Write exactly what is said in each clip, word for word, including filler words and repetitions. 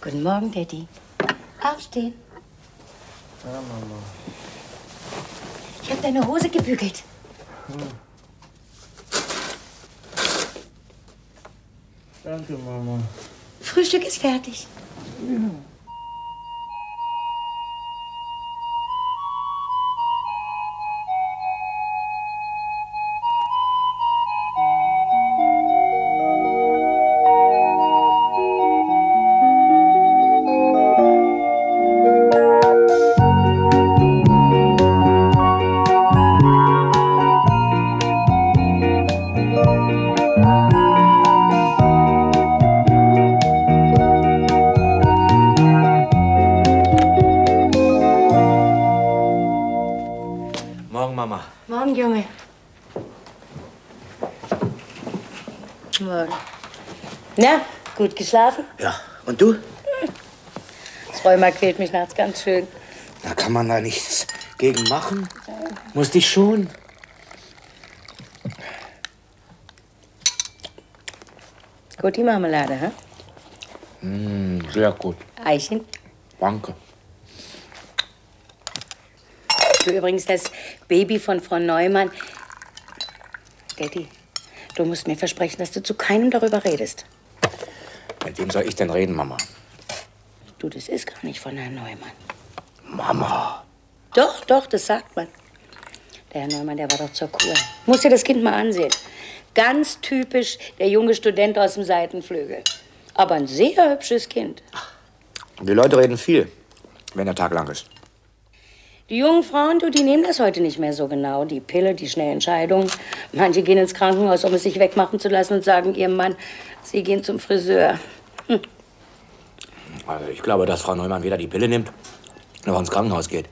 Guten Morgen, Daddy. Aufstehen. Ja, Mama. Ich habe deine Hose gebügelt. Hm. Danke, Mama. Frühstück ist fertig. Ja. Mama. Morgen, Junge. Morgen. Na, gut geschlafen? Ja, und du? Das Rheuma quält mich nachts ganz schön. Da kann man da nichts gegen machen. Muss dich schon. Gut, die Marmelade, hä? Mm, sehr gut. Eichen? Danke. Du übrigens, das Baby von Frau Neumann. Daddy, du musst mir versprechen, dass du zu keinem darüber redest. Mit wem soll ich denn reden, Mama? Du, das ist gar nicht von Herrn Neumann. Mama. Doch, doch, das sagt man. Der Herr Neumann, der war doch zur Kur. Musst dir das Kind mal ansehen. Ganz typisch der junge Student aus dem Seitenflügel. Aber ein sehr hübsches Kind. Die Leute reden viel, wenn der Tag lang ist. Die jungen Frauen, du, die nehmen das heute nicht mehr so genau. Die Pille, die schnelle Entscheidung. Manche gehen ins Krankenhaus, um es sich wegmachen zu lassen und sagen ihrem Mann, sie gehen zum Friseur. Hm. Also ich glaube, dass Frau Neumann weder die Pille nimmt, noch ins Krankenhaus geht.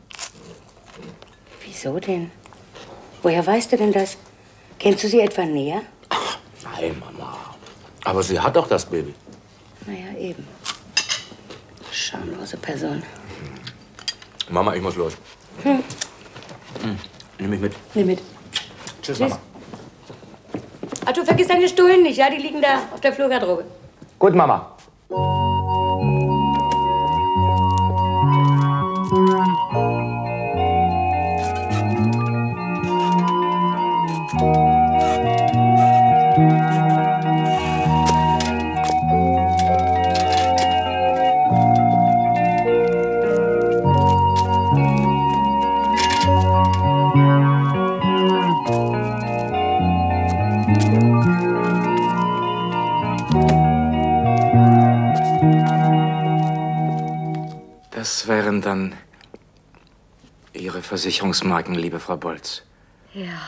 Wieso denn? Woher weißt du denn das? Kennst du sie etwa näher? Ach, nein, Mama. Aber sie hat doch das Baby. Naja, eben. Schamlose Person. Mama, ich muss los. Hm. Hm. Nimm mich mit. Nimm mit. Tschüss, Tschüss. Mama. Ach, du vergiss deine Stullen nicht, ja? Die liegen da auf der Flurgarderobe. Gut, Mama. Das wären dann Ihre Versicherungsmarken, liebe Frau Bolz. Ja.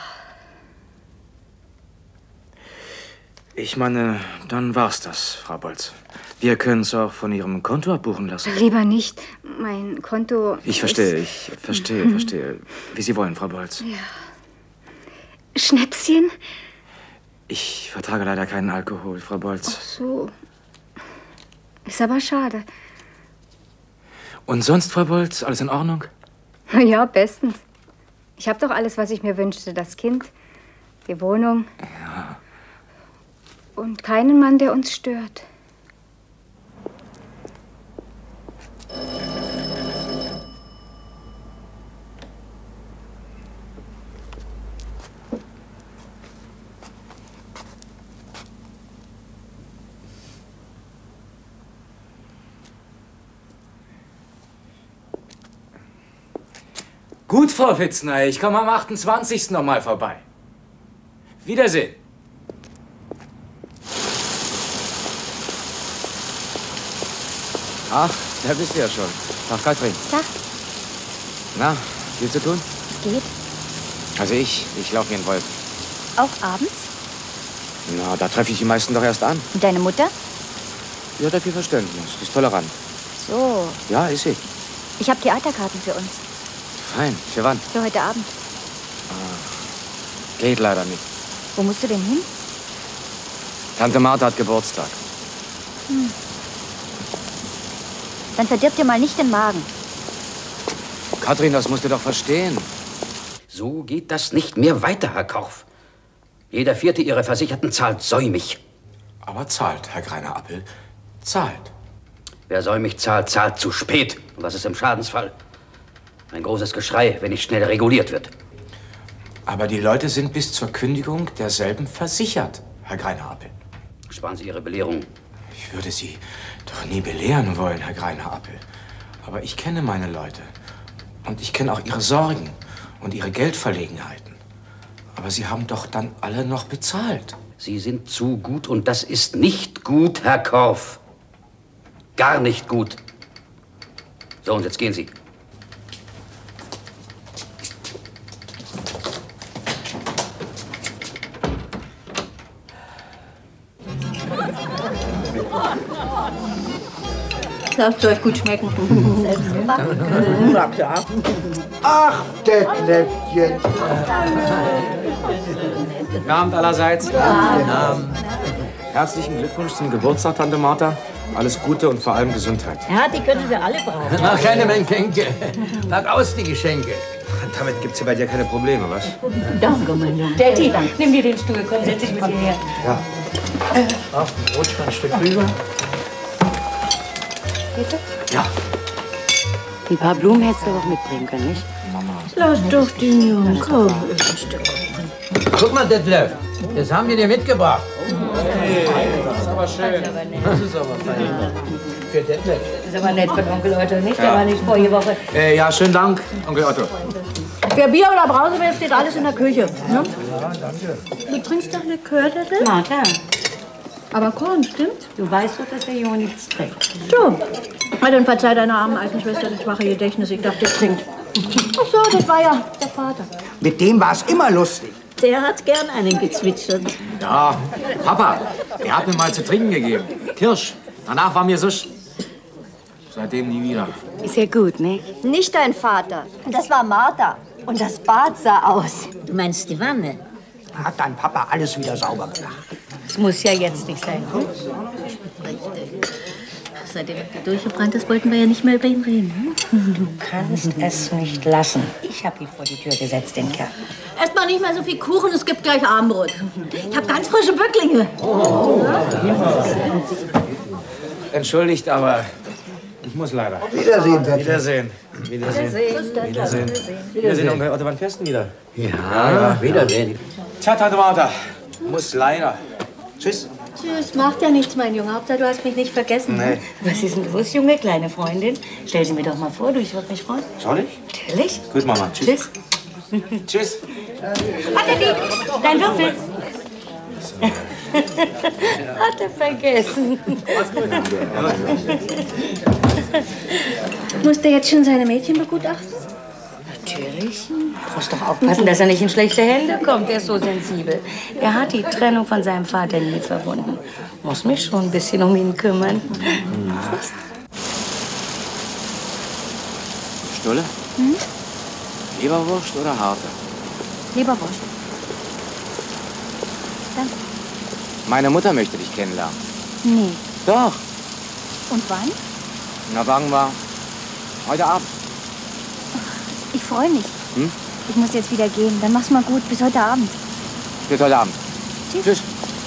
Ich meine, dann war's das, Frau Bolz. Wir können es auch von Ihrem Konto abbuchen lassen. Lieber nicht. Mein Konto. Ich verstehe, ist... ich verstehe, Mhm. verstehe. Wie Sie wollen, Frau Bolz. Ja. Schnäpschen? Ich vertrage leider keinen Alkohol, Frau Bolz. Ach so. Ist aber schade. Und sonst, Frau Bolz, alles in Ordnung? Ja, bestens. Ich habe doch alles, was ich mir wünschte. Das Kind, die Wohnung. Ja. Und keinen Mann, der uns stört. Gut, Frau Fitzner, ich komme am achtundzwanzigsten noch mal vorbei. Wiedersehen. Ach, da bist du ja schon. Tag, Katrin. Tag. Na, viel zu tun? Es geht. Also ich, ich laufe hier in Wolf. Auch abends? Na, da treffe ich die meisten doch erst an. Und deine Mutter? Die hat ja viel Verständnis, die ist tolerant. So. Ja, ist sie. Ich habe Theaterkarten für uns. Fein, für wann? Für heute Abend. Ah, geht leider nicht. Wo musst du denn hin? Tante Martha hat Geburtstag. Hm. Dann verdirb dir mal nicht den Magen. Katrin, das musst du doch verstehen. So geht das nicht mehr weiter, Herr Korff. Jeder Vierte Ihrer Versicherten zahlt säumig. Aber zahlt, Herr Greiner-Appel, zahlt. Wer säumig zahlt, zahlt zu spät. Und was ist im Schadensfall? Ein großes Geschrei, wenn nicht schnell reguliert wird. Aber die Leute sind bis zur Kündigung derselben versichert, Herr Greiner-Appel. Sparen Sie Ihre Belehrung. Ich würde Sie doch nie belehren wollen, Herr Greiner-Appel. Aber ich kenne meine Leute. Und ich kenne auch ihre Sorgen und ihre Geldverlegenheiten. Aber Sie haben doch dann alle noch bezahlt. Sie sind zu gut und das ist nicht gut, Herr Korff. Gar nicht gut. So, und jetzt gehen Sie. Lasst euch gut schmecken. Selbst gemacht. Na klar. Ach, Detlefchen. Guten Abend allerseits. Guten Abend. Herzlichen Glückwunsch zum Geburtstag, Tante Martha. Alles Gute und vor allem Gesundheit. Ja, die können wir alle brauchen. Mach keine Menkenke. Pack aus die Geschenke. Damit gibt's ja bei dir keine Probleme, was? Danke, mein Junge. Daddy, nimm dir den Stuhl, komm, setz dich mit dir her. Ja. Auf den Brotschwein ein Stück rüber. Bitte? Ja. Ein paar Blumen hättest du doch mitbringen können, nicht? Lass doch den Jungen. Komm, ein Stück. Guck mal, Detlef. Das haben wir dir mitgebracht. Das ist aber schön. Das ist aber fein. Für Detlef. Das ist aber nett von Onkel Otto, nicht? Der war nicht vorige Woche. Äh, ja, schönen Dank, Onkel Otto. Wer Bier oder Brause will, steht alles in der Küche. Ne? Ja, danke. Du trinkst doch Likör, Detlef? Martha, Aber Korn, stimmt? du weißt doch, dass der Junge nichts trinkt. So. Na, dann verzeih deiner armen alten Schwester das schwache Gedächtnis. Ich dachte, der trinkt. Ach so, das war ja der Vater. Mit dem war es immer lustig. Der hat gern einen gezwitschert. Ja, Papa, er hat mir mal zu trinken gegeben. Kirsch. Danach war mir so... Seitdem nie wieder. Ist ja gut, nicht? Nicht dein Vater. Das war Martha. Und das Bad sah aus. Du meinst die Wanne? Hat dein Papa alles wieder sauber gemacht. Das muss ja jetzt nicht sein. Hm? Seitdem er durchgebrannt ist, wollten wir ja nicht mehr über ihn reden. Hm? Du kannst es nicht lassen. Ich habe ihn vor die Tür gesetzt, den Kerl. Erst mal nicht mehr so viel Kuchen, es gibt gleich Abendbrot. Ich habe ganz frische Böcklinge. Oh. Entschuldigt, aber ich muss leider. Wiedersehen, Detlef. Wiedersehen. Wiedersehen. Wiedersehen. Wiedersehen, Onkel Otto. Wann fährst du denn wieder? Ja, ja, wiedersehen. Tja, Tante Martha. Muss leider. Tschüss. Tschüss, macht ja nichts, mein Junge. Hauptsache, du hast mich nicht vergessen. Nee. Was ist denn los, Junge, kleine Freundin? Stell sie mir doch mal vor, du, ich würde mich freuen. Soll ich? Natürlich. Gut, Mama. Tschüss. Tschüss. Tschüss. Hat er die? Dein Würfel? Hat er vergessen. Muss der jetzt schon seine Mädchen begutachten? Natürlich. Du musst doch aufpassen, dass er nicht in schlechte Hände kommt. Der ist so sensibel. Er hat die Trennung von seinem Vater nie verwunden. Muss mich schon ein bisschen um ihn kümmern. Stulle? Hm? Leberwurst oder harte? Leberwurst. Danke. Meine Mutter möchte dich kennenlernen. Nee. Doch. Und wann? Na, sagen wir heute Abend. Ich freue mich. Hm? Ich muss jetzt wieder gehen. Dann mach's mal gut. Bis heute Abend. Bis heute Abend. Tschüss. Tschüss.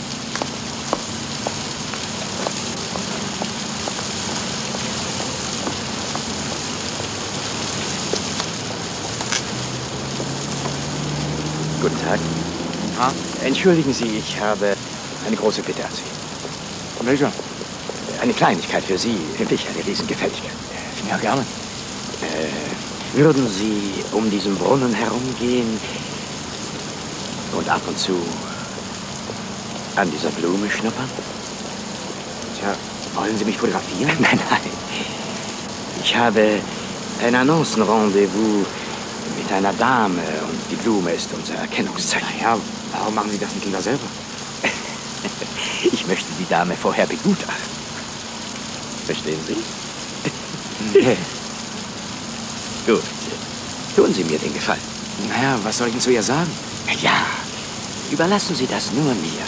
Guten Tag. Ah, Entschuldigen Sie, ich habe eine große Bitte an Sie. welcher? Eine Kleinigkeit für Sie, wirklich eine Riesengefälligkeit. Ja, gerne. Äh, würden Sie um diesen Brunnen herumgehen und ab und zu an dieser Blume schnuppern? Tja, wollen Sie mich fotografieren? Nein, nein. Ich habe ein Annoncen-Rendezvous mit einer Dame und die Blume ist unser Erkennungszeichen. Ja, warum machen Sie das nicht lieber selber? Ich möchte die Dame vorher begutachten. Verstehen Sie? Nee. Gut. Tun Sie mir den Gefallen. Naja, was soll ich denn zu ihr sagen? Ja, überlassen Sie das nur mir.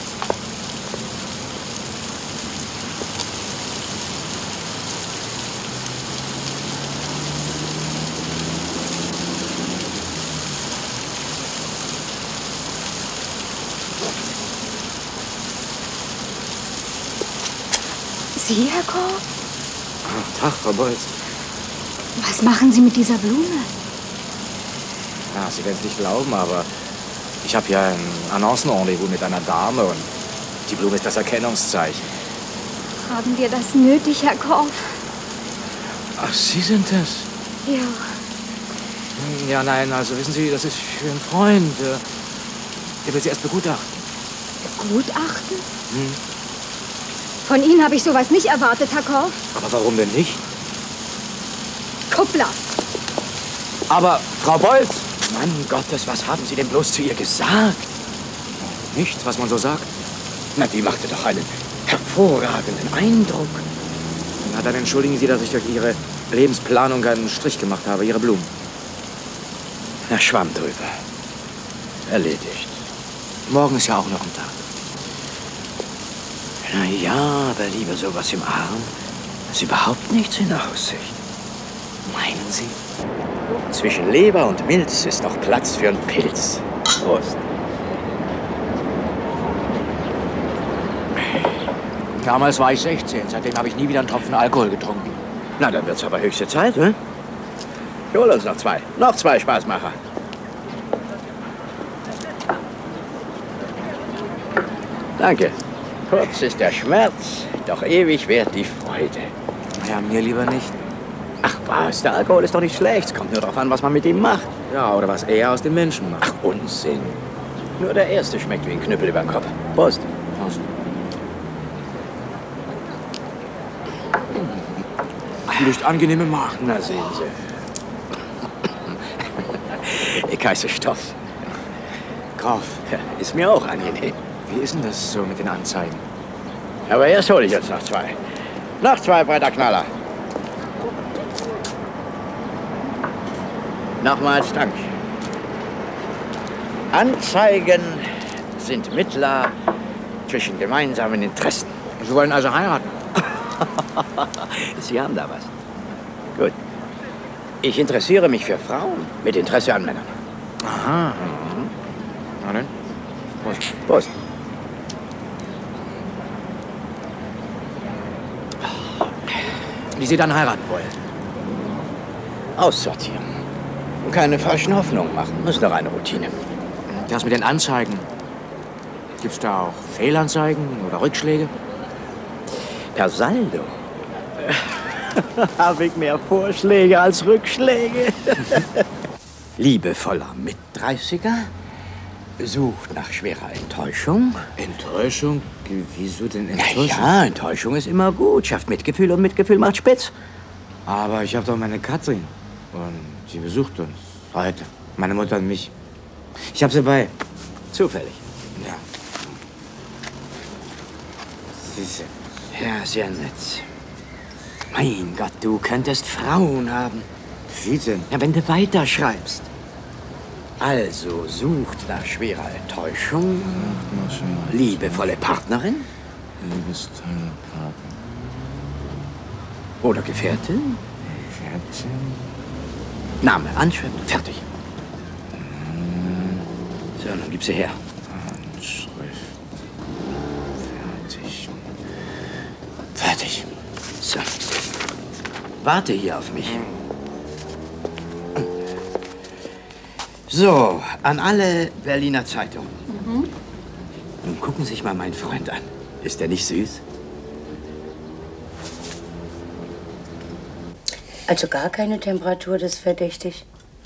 Sie, Herr Korff? Tag, Frau Bolz. Was machen Sie mit dieser Blume? Ja, Sie werden es nicht glauben, aber ich habe ja ein Annoncen-Rendezvous mit einer Dame und die Blume ist das Erkennungszeichen. Haben wir das nötig, Herr Korff? Ach, Sie sind das? Ja. Ja, nein, also wissen Sie, das ist für einen Freund. äh, Der will Sie erst begutachten. Begutachten? Hm. Von Ihnen habe ich sowas nicht erwartet, Herr Korff. Aber warum denn nicht? Kuppler. Aber, Frau Bolz! Mann Gottes, was haben Sie denn bloß zu ihr gesagt? Nichts, was man so sagt. Na, die machte doch einen hervorragenden Eindruck. Na, dann entschuldigen Sie, dass ich durch Ihre Lebensplanung einen Strich gemacht habe, Ihre Blumen. Na, Schwamm drüber. Erledigt. Morgen ist ja auch noch ein Tag. Na ja, aber lieber sowas im Arm ist überhaupt nichts in Aussicht. Meinen Sie? Zwischen Leber und Milz ist noch Platz für einen Pilz. Prost. Damals war ich sechzehn, seitdem habe ich nie wieder einen Tropfen Alkohol getrunken. Na, dann wird's aber höchste Zeit, ne? Ich hol uns noch zwei. Noch zwei Spaßmacher. Danke. Kurz ist der Schmerz, doch ewig währt die Freude. Ja, mir lieber nicht. Ach was, der Alkohol ist doch nicht schlecht. Es kommt nur darauf an, was man mit ihm macht. Ja, oder was er aus den Menschen macht. Ach, Unsinn. Nur der erste schmeckt wie ein Knüppel über den Kopf. Prost. Prost. Nicht angenehme Magen. Na, sehen Sie. Ich heiße Stoff. Korff. Ja, ist mir auch angenehm. Wie ist denn das so mit den Anzeigen? Aber erst hole ich jetzt noch zwei. Noch zwei breiter Knaller. Nochmals Dank. Anzeigen sind Mittler zwischen gemeinsamen Interessen. Sie wollen also heiraten? Sie haben da was. Gut. Ich interessiere mich für Frauen mit Interesse an Männern. Aha. Mhm. Na dann. Prost. Prost. Die Sie dann heiraten wollen? Aussortieren. Und keine falschen Hoffnungen machen. Das ist doch eine Routine. Das mit den Anzeigen. Gibt's da auch Fehlanzeigen oder Rückschläge? Per Saldo habe ich mehr Vorschläge als Rückschläge. Liebevoller Mitdreißiger sucht nach schwerer Enttäuschung. Enttäuschung? Wieso denn Enttäuschung? Ja, Enttäuschung ist immer gut. Schafft Mitgefühl und Mitgefühl macht spitz. Aber ich habe doch meine Katrin. Und sie besucht uns heute. Meine Mutter und mich. Ich habe sie bei. Zufällig. Ja. Süße. Ja, sehr nett. Mein Gott, du könntest Frauen haben. Wie denn? Ja, wenn du weiterschreibst. Also sucht nach schwerer Enttäuschung. Nach schwerer liebevolle Partnerin. Liebestolle Partnerin. Oder Gefährtin. Gefährtin. Name, Anschrift, fertig. So, dann gib sie her. Anschrift. Fertig. Fertig. So. Warte hier auf mich. So, an alle Berliner Zeitungen. Mhm. Nun gucken Sie sich mal meinen Freund an. Ist der nicht süß? Also gar keine Temperatur, das ist verdächtig.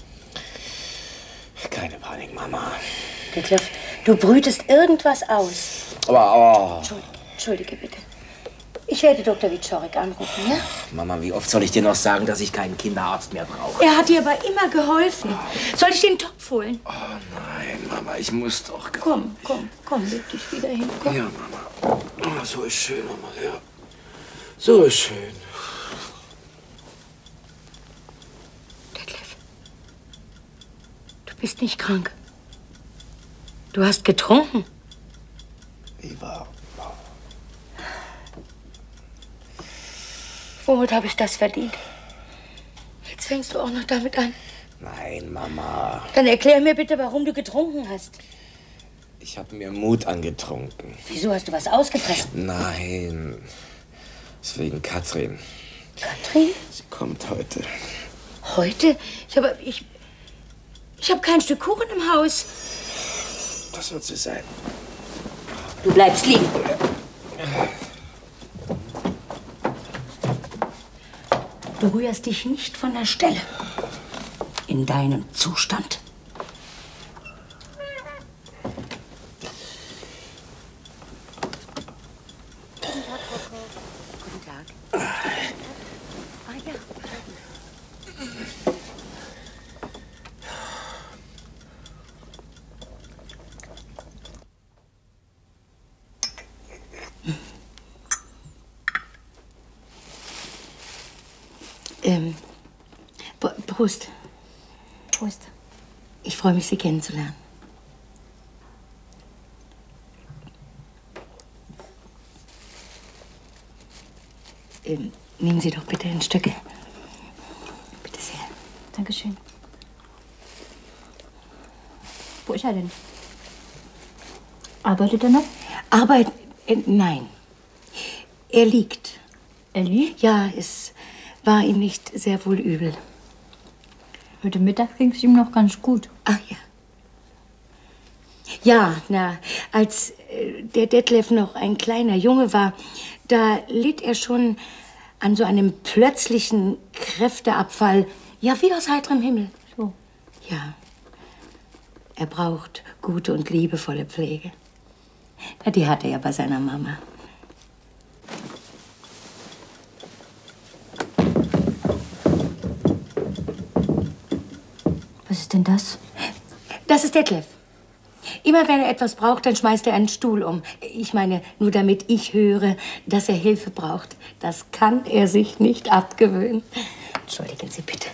Keine Panik, Mama. Detlef, du brütest irgendwas aus. Aber, oh. Entschuldige, Entschuldige bitte. Ich werde Doktor Wieczorek anrufen, ja? Mama, wie oft soll ich dir noch sagen, dass ich keinen Kinderarzt mehr brauche? Er hat dir aber immer geholfen. Soll ich den Topf holen? Oh nein, Mama, ich muss doch... Komm, komm, komm, leg dich wieder hin. Komm. Ja, Mama. Oh, so ist schön, Mama, ja. So ist schön. Detlef, du bist nicht krank. Du hast getrunken. Wie war? Womit habe ich das verdient? Jetzt fängst du auch noch damit an. Nein, Mama. Dann erklär mir bitte, warum du getrunken hast. Ich habe mir Mut angetrunken. Wieso hast du was ausgefressen? Nein. Deswegen Katrin. Katrin? Sie kommt heute. Heute? Ich habe ich, ich hab kein Stück Kuchen im Haus. Das wird sie sein. Du bleibst liegen. Du rührst dich nicht von der Stelle. In deinem Zustand. Guten Tag. Ah ja. Ähm, Prost. Prost. Ich freue mich, Sie kennenzulernen. Ähm, nehmen Sie doch bitte ein Stücke. Bitte sehr. Dankeschön. Wo ist er denn? Arbeitet er noch? Arbeit? Äh, nein. Er liegt. Er liegt? Ja, es war ihm nicht sehr wohl übel. Heute Mittag ging es ihm noch ganz gut. Ach ja. Ja, na, als äh, der Detlef noch ein kleiner Junge war, da litt er schon an so einem plötzlichen Kräfteabfall. Ja, wie aus heiterem Himmel. So. Ja. Er braucht gute und liebevolle Pflege. Na, die hat er ja bei seiner Mama. Was ist denn das? Das ist Detlef. Immer wenn er etwas braucht, dann schmeißt er einen Stuhl um. Ich meine, nur damit ich höre, dass er Hilfe braucht. Das kann er sich nicht abgewöhnen. Entschuldigen Sie bitte.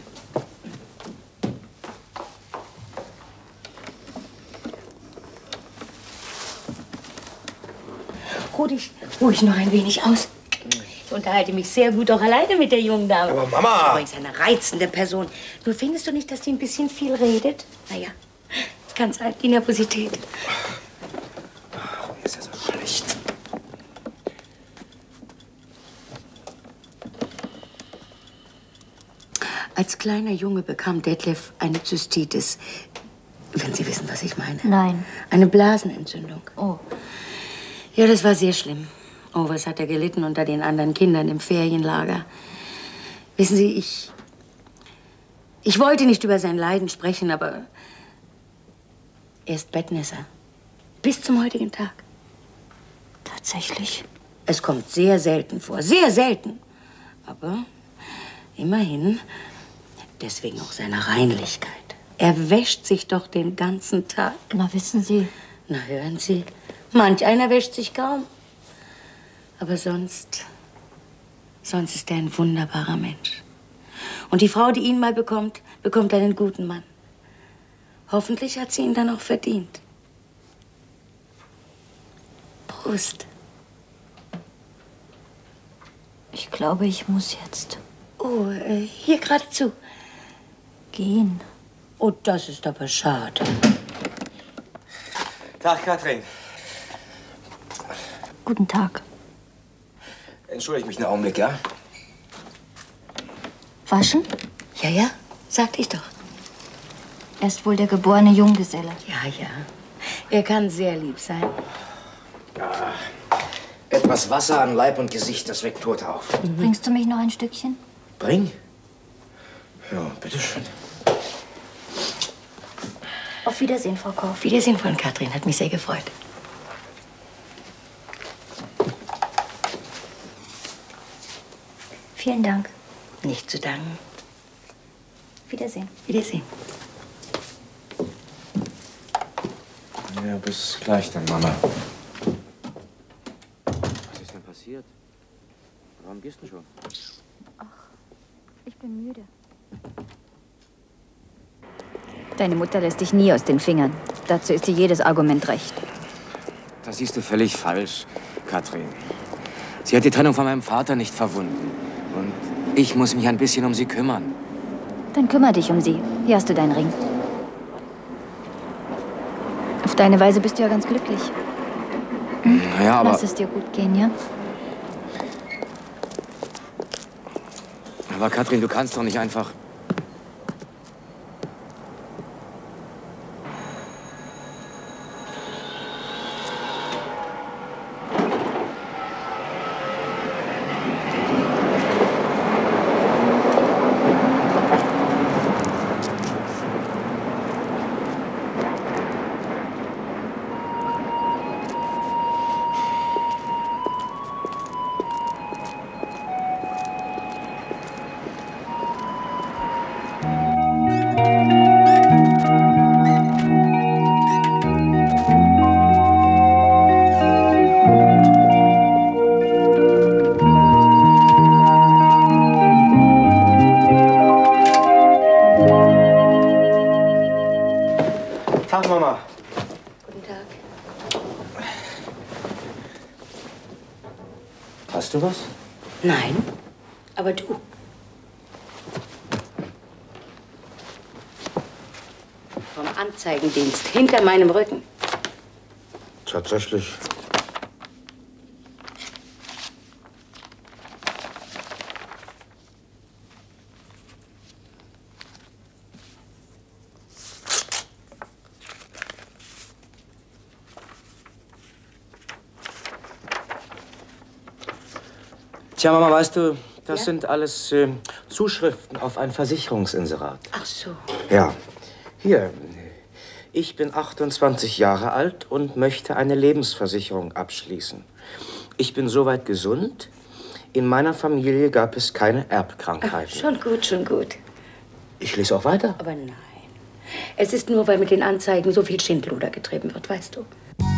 Ruh dich ruhig noch ein wenig aus. Ich unterhalte mich sehr gut auch alleine mit der jungen Dame. Aber Mama! Übrigens eine reizende Person. Nur findest du nicht, dass die ein bisschen viel redet? Naja, kann sein, die Nervosität. Warum ist er so schlecht? Als kleiner Junge bekam Detlef eine Zystitis. Wenn Sie wissen, was ich meine. Nein. Eine Blasenentzündung. Oh. Ja, das war sehr schlimm. Oh, was hat er gelitten unter den anderen Kindern im Ferienlager. Wissen Sie, ich... Ich wollte nicht über sein Leiden sprechen, aber... Er ist Bettnässer. Bis zum heutigen Tag. Tatsächlich? Es kommt sehr selten vor. Sehr selten. Aber immerhin, deswegen auch seine Reinlichkeit. Er wäscht sich doch den ganzen Tag. Na, wissen Sie. Na, hören Sie. Manch einer wäscht sich kaum. Aber sonst, sonst ist er ein wunderbarer Mensch. Und die Frau, die ihn mal bekommt, bekommt einen guten Mann. Hoffentlich hat sie ihn dann auch verdient. Prost. Ich glaube, ich muss jetzt Oh, äh, hier geradezu. gehen. Oh, das ist aber schade. Tag, Katrin. Guten Tag. Entschuldige mich einen Augenblick, ja? Waschen? Ja, ja, sagte ich doch. Er ist wohl der geborene Junggeselle. Ja, ja. Er kann sehr lieb sein. Ja. Etwas Wasser an Leib und Gesicht, das weckt Tote auf. Mhm. Bringst du mich noch ein Stückchen? Bring? Ja, bitteschön. Auf Wiedersehen, Frau Kauf. Auf Wiedersehen, Frau Katrin. Hat mich sehr gefreut. Vielen Dank. Nicht zu danken. Wiedersehen. Wiedersehen. Ja, bis gleich dann, Mama. Was ist denn passiert? Warum gehst du schon? Ich bin müde. Deine Mutter lässt dich nie aus den Fingern. Dazu ist dir jedes Argument recht. Das siehst du völlig falsch, Katrin. Sie hat die Trennung von meinem Vater nicht verwunden. Und ich muss mich ein bisschen um sie kümmern. Dann kümmere dich um sie. Hier hast du deinen Ring. Auf deine Weise bist du ja ganz glücklich. Hm? Ja, aber... Lass es dir gut gehen, ja? Aber Katrin, du kannst doch nicht einfach... Tag, Mama. Guten Tag. Hast du was? Nein, aber du. Vom Anzeigendienst, hinter meinem Rücken. Tatsächlich. Tja, Mama, weißt du, das Ja? sind alles äh, Zuschriften auf ein Versicherungsinserat. Ach so. Ja, hier. Ich bin achtundzwanzig Jahre alt und möchte eine Lebensversicherung abschließen. Ich bin soweit gesund. In meiner Familie gab es keine Erbkrankheiten. Ach, schon gut, schon gut. Ich lese auch weiter. Aber nein. Es ist nur, weil mit den Anzeigen so viel Schindluder getrieben wird, weißt du.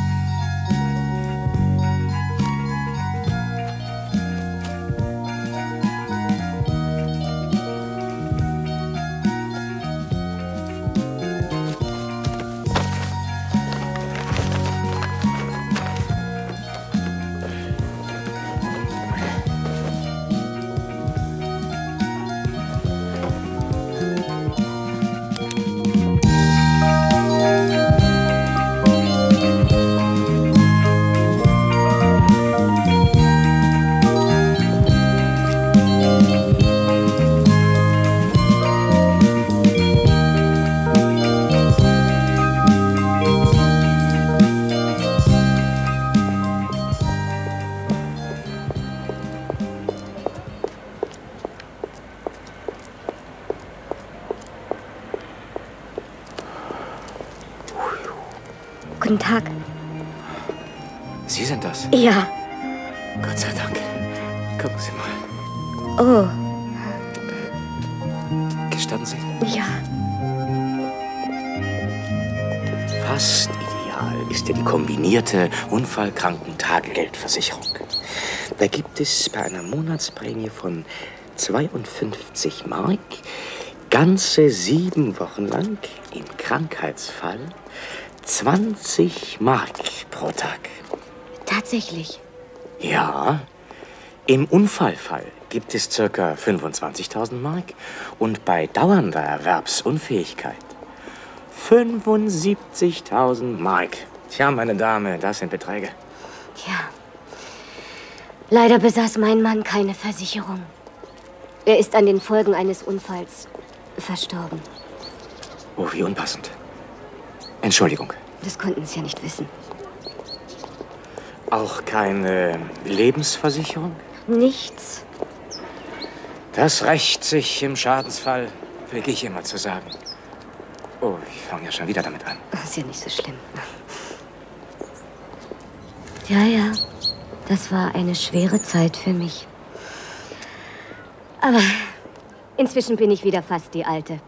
Guten Tag. Sie sind das? Ja. Gott sei Dank. Gucken Sie mal. Oh. Gestatten Sie? Ja. Fast ideal ist ja die kombinierte Unfallkrankentagegeldversicherung. Da gibt es bei einer Monatsprämie von zweiundfünfzig Mark ganze sieben Wochen lang im Krankheitsfall zwanzig Mark pro Tag. Tatsächlich. Ja, im Unfallfall gibt es circa fünfundzwanzigtausend Mark und bei dauernder Erwerbsunfähigkeit fünfundsiebzigtausend Mark. Tja, meine Dame, das sind Beträge. Ja. Leider besaß mein Mann keine Versicherung. Er ist an den Folgen eines Unfalls verstorben. Oh, wie unpassend. Entschuldigung. Das konnten Sie ja nicht wissen. Auch keine Lebensversicherung? Nichts. Das rächt sich im Schadensfall, pflege ich immer zu sagen. Oh, ich fange ja schon wieder damit an. Das ist ja nicht so schlimm. Ja, ja. Das war eine schwere Zeit für mich. Aber inzwischen bin ich wieder fast die Alte.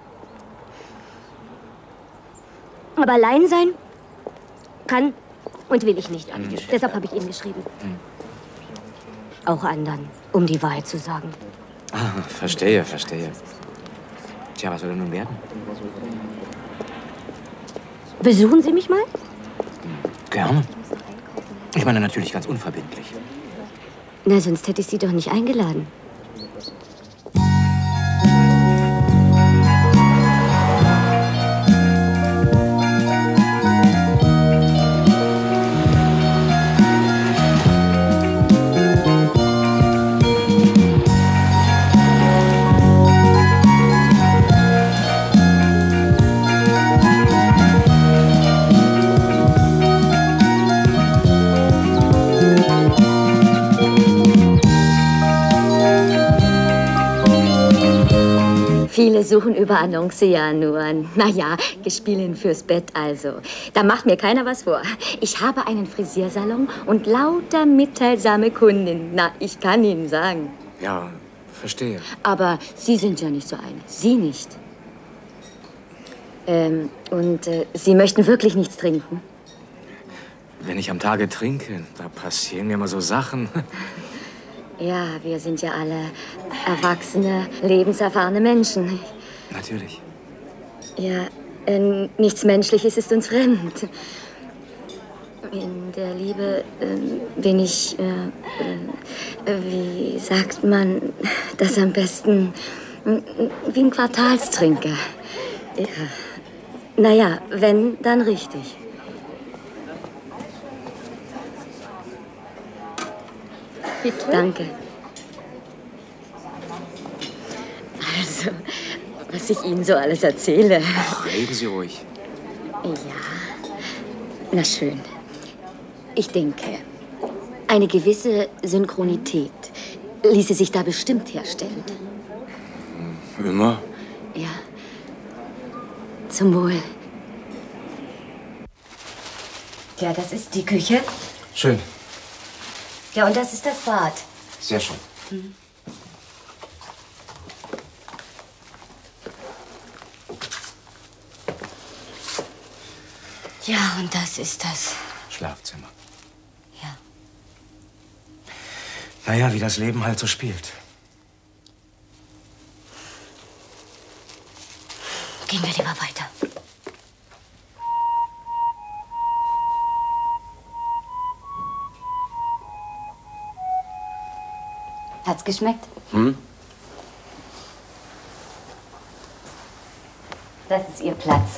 Aber allein sein kann und will ich nicht. Deshalb habe ich Ihnen geschrieben. Hm. Auch anderen, um die Wahrheit zu sagen. Ah, verstehe, verstehe. Tja, was soll denn nun werden? Besuchen Sie mich mal? Gerne. Ich meine natürlich ganz unverbindlich. Na, sonst hätte ich Sie doch nicht eingeladen. suchen über Annonce ja nur, naja, Gespielin fürs Bett also. Da macht mir keiner was vor. Ich habe einen Frisiersalon und lauter mitteilsame Kundinnen. Na, ich kann Ihnen sagen. Ja, verstehe. Aber Sie sind ja nicht so eine. Sie nicht. Ähm, und äh, Sie möchten wirklich nichts trinken? Wenn ich am Tage trinke, da passieren mir immer so Sachen. Ja, wir sind ja alle erwachsene, lebenserfahrene Menschen. Natürlich. Ja, äh, nichts Menschliches ist uns fremd. In der Liebe äh, bin ich, äh, äh, wie sagt man das am besten, wie ein Quartalstrinker. Ja. Naja, wenn, dann richtig. Bitte? Danke. Also, was ich Ihnen so alles erzähle. Ach, reden Sie ruhig. Ja, na schön. Ich denke, eine gewisse Synchronität ließe sich da bestimmt herstellen. Immer? Ja. Zum Wohl. Ja, das ist die Küche. Schön. Ja, und das ist das Bad. Sehr schön. Hm. Ja, und das ist das Schlafzimmer. Ja. Naja, wie das Leben halt so spielt. Gehen wir lieber weiter. Hat's geschmeckt? Hm? Das ist Ihr Platz.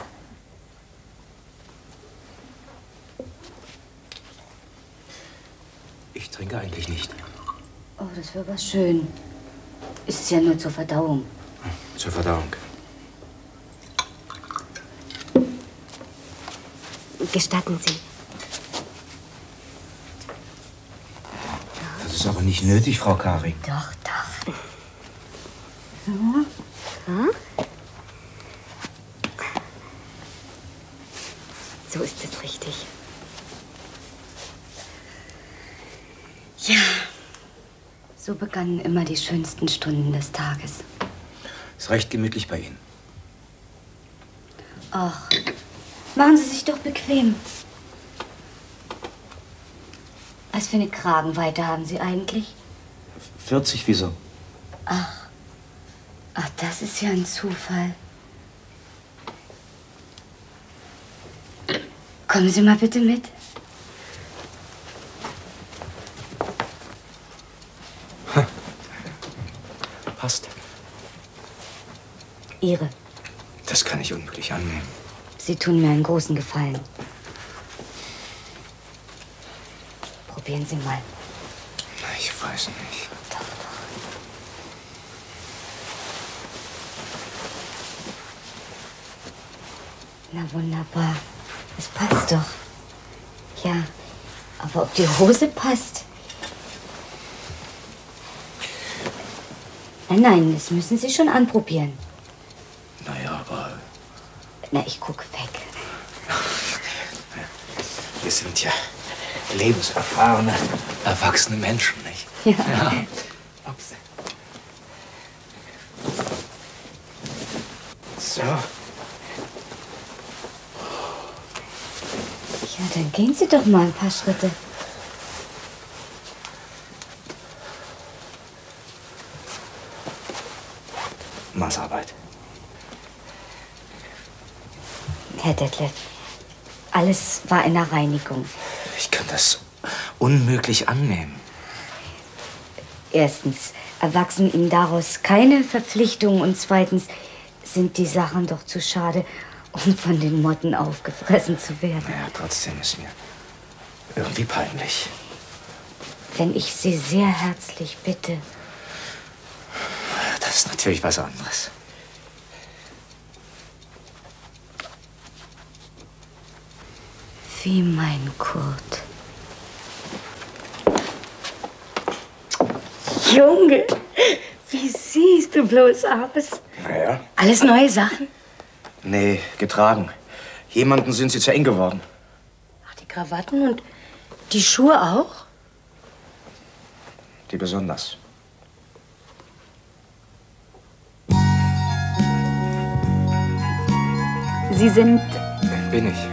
Ich trinke eigentlich nicht. Oh, das wäre was schön. Ist ja nur zur Verdauung. Zur Verdauung. Gestatten Sie. Das ist aber nicht nötig, Frau Kari. Doch, doch. Hm? Hm? So ist es richtig. Ja, so begannen immer die schönsten Stunden des Tages. Ist recht gemütlich bei Ihnen. Ach, machen Sie sich doch bequem. Was für eine Kragenweite haben Sie eigentlich? vierzig, wieso? Ach, ach, das ist ja ein Zufall. Kommen Sie mal bitte mit. Passt. Ihre. Das kann ich unmöglich annehmen. Sie tun mir einen großen Gefallen. Probieren Sie mal. Ich weiß nicht. Doch, doch. Na wunderbar. Es passt doch. Ja, aber ob die Hose passt? Nein, nein, das müssen Sie schon anprobieren. Naja, aber Na, ich gucke weg. wir sind ja lebenserfahrene, erwachsene Menschen, nicht? Ja. Ja. Ups. So. Ja, dann gehen Sie doch mal ein paar Schritte. Maßarbeit. Herr Detlef, alles war in der Reinigung. Ich kann das unmöglich annehmen. Erstens erwachsen Ihnen daraus keine Verpflichtungen und zweitens sind die Sachen doch zu schade, um von den Motten aufgefressen zu werden. Naja, trotzdem ist mir irgendwie peinlich. Wenn ich Sie sehr herzlich bitte. Das ist natürlich was anderes. Wie mein Kurt. Junge, wie siehst du bloß aus? Ja? Alles neue Sachen? Nee, getragen. Jemanden sind sie zu eng geworden. Ach, die Krawatten und die Schuhe auch? Die besonders. Sie sind Bin ich.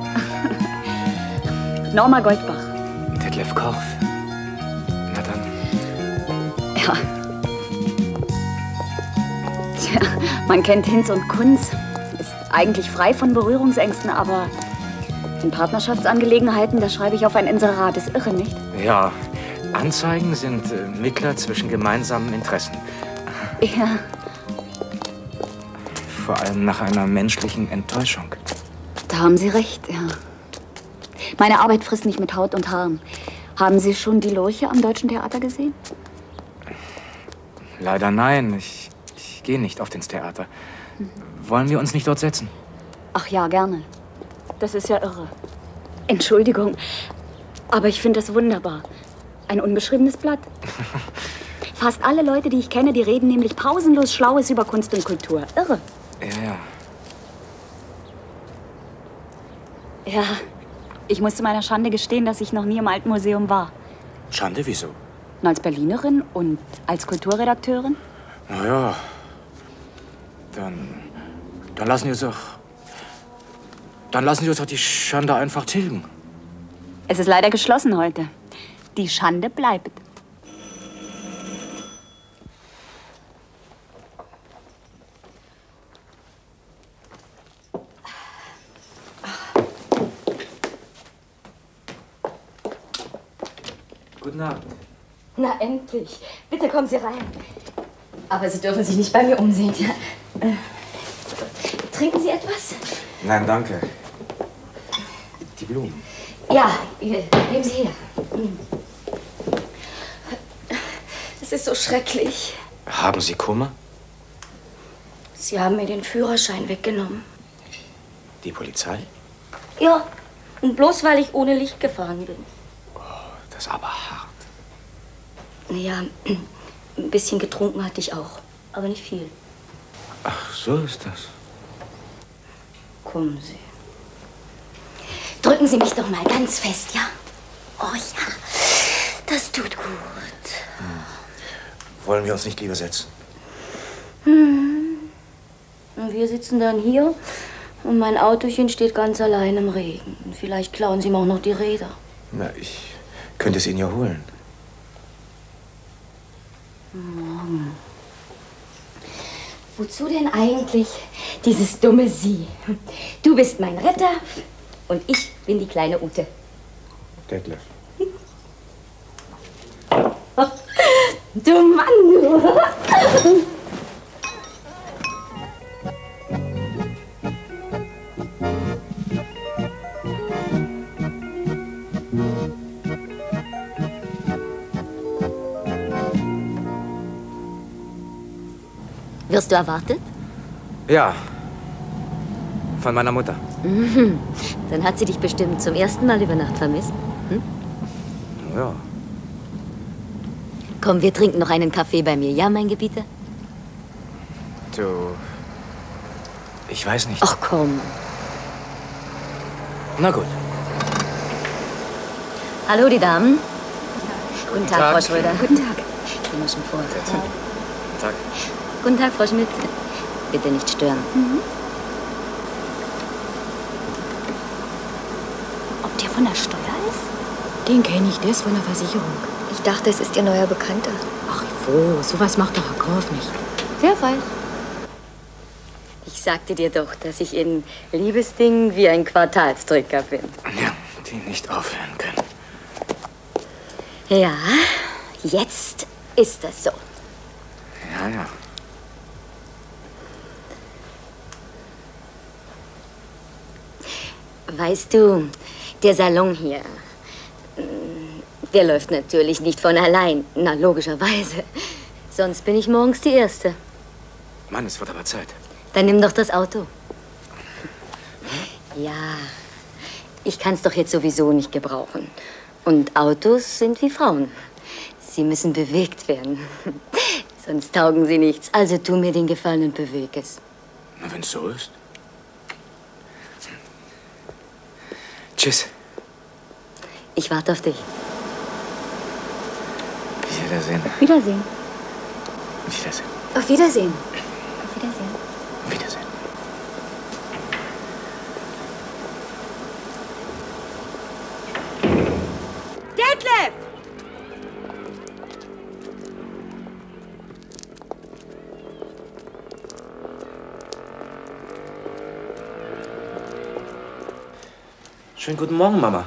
Norma Goldbach. Detlef Korff. Na dann. Ja. Tja, man kennt Hinz und Kunz. Ist eigentlich frei von Berührungsängsten, aber in Partnerschaftsangelegenheiten, da schreibe ich auf ein Inserat. Ist irre, nicht? Ja, Anzeigen sind äh, Mittler zwischen gemeinsamen Interessen. Ja. Vor allem nach einer menschlichen Enttäuschung. Da haben Sie recht, ja. Meine Arbeit frisst nicht mit Haut und Haaren. Haben Sie schon die Lurche am Deutschen Theater gesehen? Leider nein. Ich, ich gehe nicht oft ins Theater. Mhm. Wollen wir uns nicht dort setzen? Ach ja, gerne. Das ist ja irre. Entschuldigung, aber ich finde das wunderbar. Ein unbeschriebenes Blatt. Fast alle Leute, die ich kenne, die reden nämlich pausenlos Schlaues über Kunst und Kultur. Irre. Ja, ja. Ja, ich muss zu meiner Schande gestehen, dass ich noch nie im Alten Museum war. Schande, wieso? Und als Berlinerin und als Kulturredakteurin? Na ja. Dann, dann lassen wir uns doch, dann lassen wir uns doch die Schande einfach tilgen. Es ist leider geschlossen heute. Die Schande bleibt. Guten Abend. Na, endlich. Bitte kommen Sie rein. Aber Sie dürfen sich nicht bei mir umsehen. Ja. Äh, trinken Sie etwas? Nein, danke. Die Blumen. Ja, hier, nehmen Sie her. Es ist so schrecklich. Haben Sie Kummer? Sie haben mir den Führerschein weggenommen. Die Polizei? Ja, und bloß weil ich ohne Licht gefahren bin. Das ist aber hart. Ja, ein bisschen getrunken hatte ich auch, aber nicht viel. Ach, so ist das. Kommen Sie. Drücken Sie mich doch mal ganz fest, ja? Oh ja, das tut gut. Hm. Wollen wir uns nicht lieber setzen? Hm. Und wir sitzen dann hier und mein Autochen steht ganz allein im Regen. Und vielleicht klauen Sie mir auch noch die Räder. Na, ich könnte es Ihnen ja holen. Morgen. Wozu denn eigentlich dieses dumme Sie? Du bist mein Retter und ich bin die kleine Ute. Detlef. Du Mann, du! Wirst du erwartet? Ja. Von meiner Mutter. Mhm. Dann hat sie dich bestimmt zum ersten Mal über Nacht vermisst. Hm? Ja. Komm, wir trinken noch einen Kaffee bei mir, ja, mein Gebieter? Du... Ich weiß nicht. Ach, komm. Na gut. Hallo, die Damen. Guten Tag, Tag. Frau Schröder. Guten Tag. Gehen wir schon vor. Guten Tag. Guten Tag, Frau Schmidt. Bitte nicht stören. Mhm. Ob der von der Steuer ist? Den kenne ich, der ist von der Versicherung. Ich dachte, es ist Ihr neuer Bekannter. Ach, wo? Sowas macht doch Herr Korff nicht. Wer weiß. Ich sagte dir doch, dass ich in Liebesdingen wie ein Quartalsdrücker bin. Ja, die nicht aufhören können. Ja, jetzt ist das so. Ja, ja. Weißt du, der Salon hier, der läuft natürlich nicht von allein. Na, logischerweise. Sonst bin ich morgens die Erste. Mann, es wird aber Zeit. Dann nimm doch das Auto. Ja, ich kann es doch jetzt sowieso nicht gebrauchen. Und Autos sind wie Frauen. Sie müssen bewegt werden. Sonst taugen sie nichts. Also tu mir den Gefallen und beweg es. Na, wenn's so ist. Tschüss. Ich warte auf dich. Wiedersehen. Wiedersehen. Wiedersehen. Auf Wiedersehen. Auf Wiedersehen. Wiedersehen. Detlef! Schönen guten Morgen, Mama.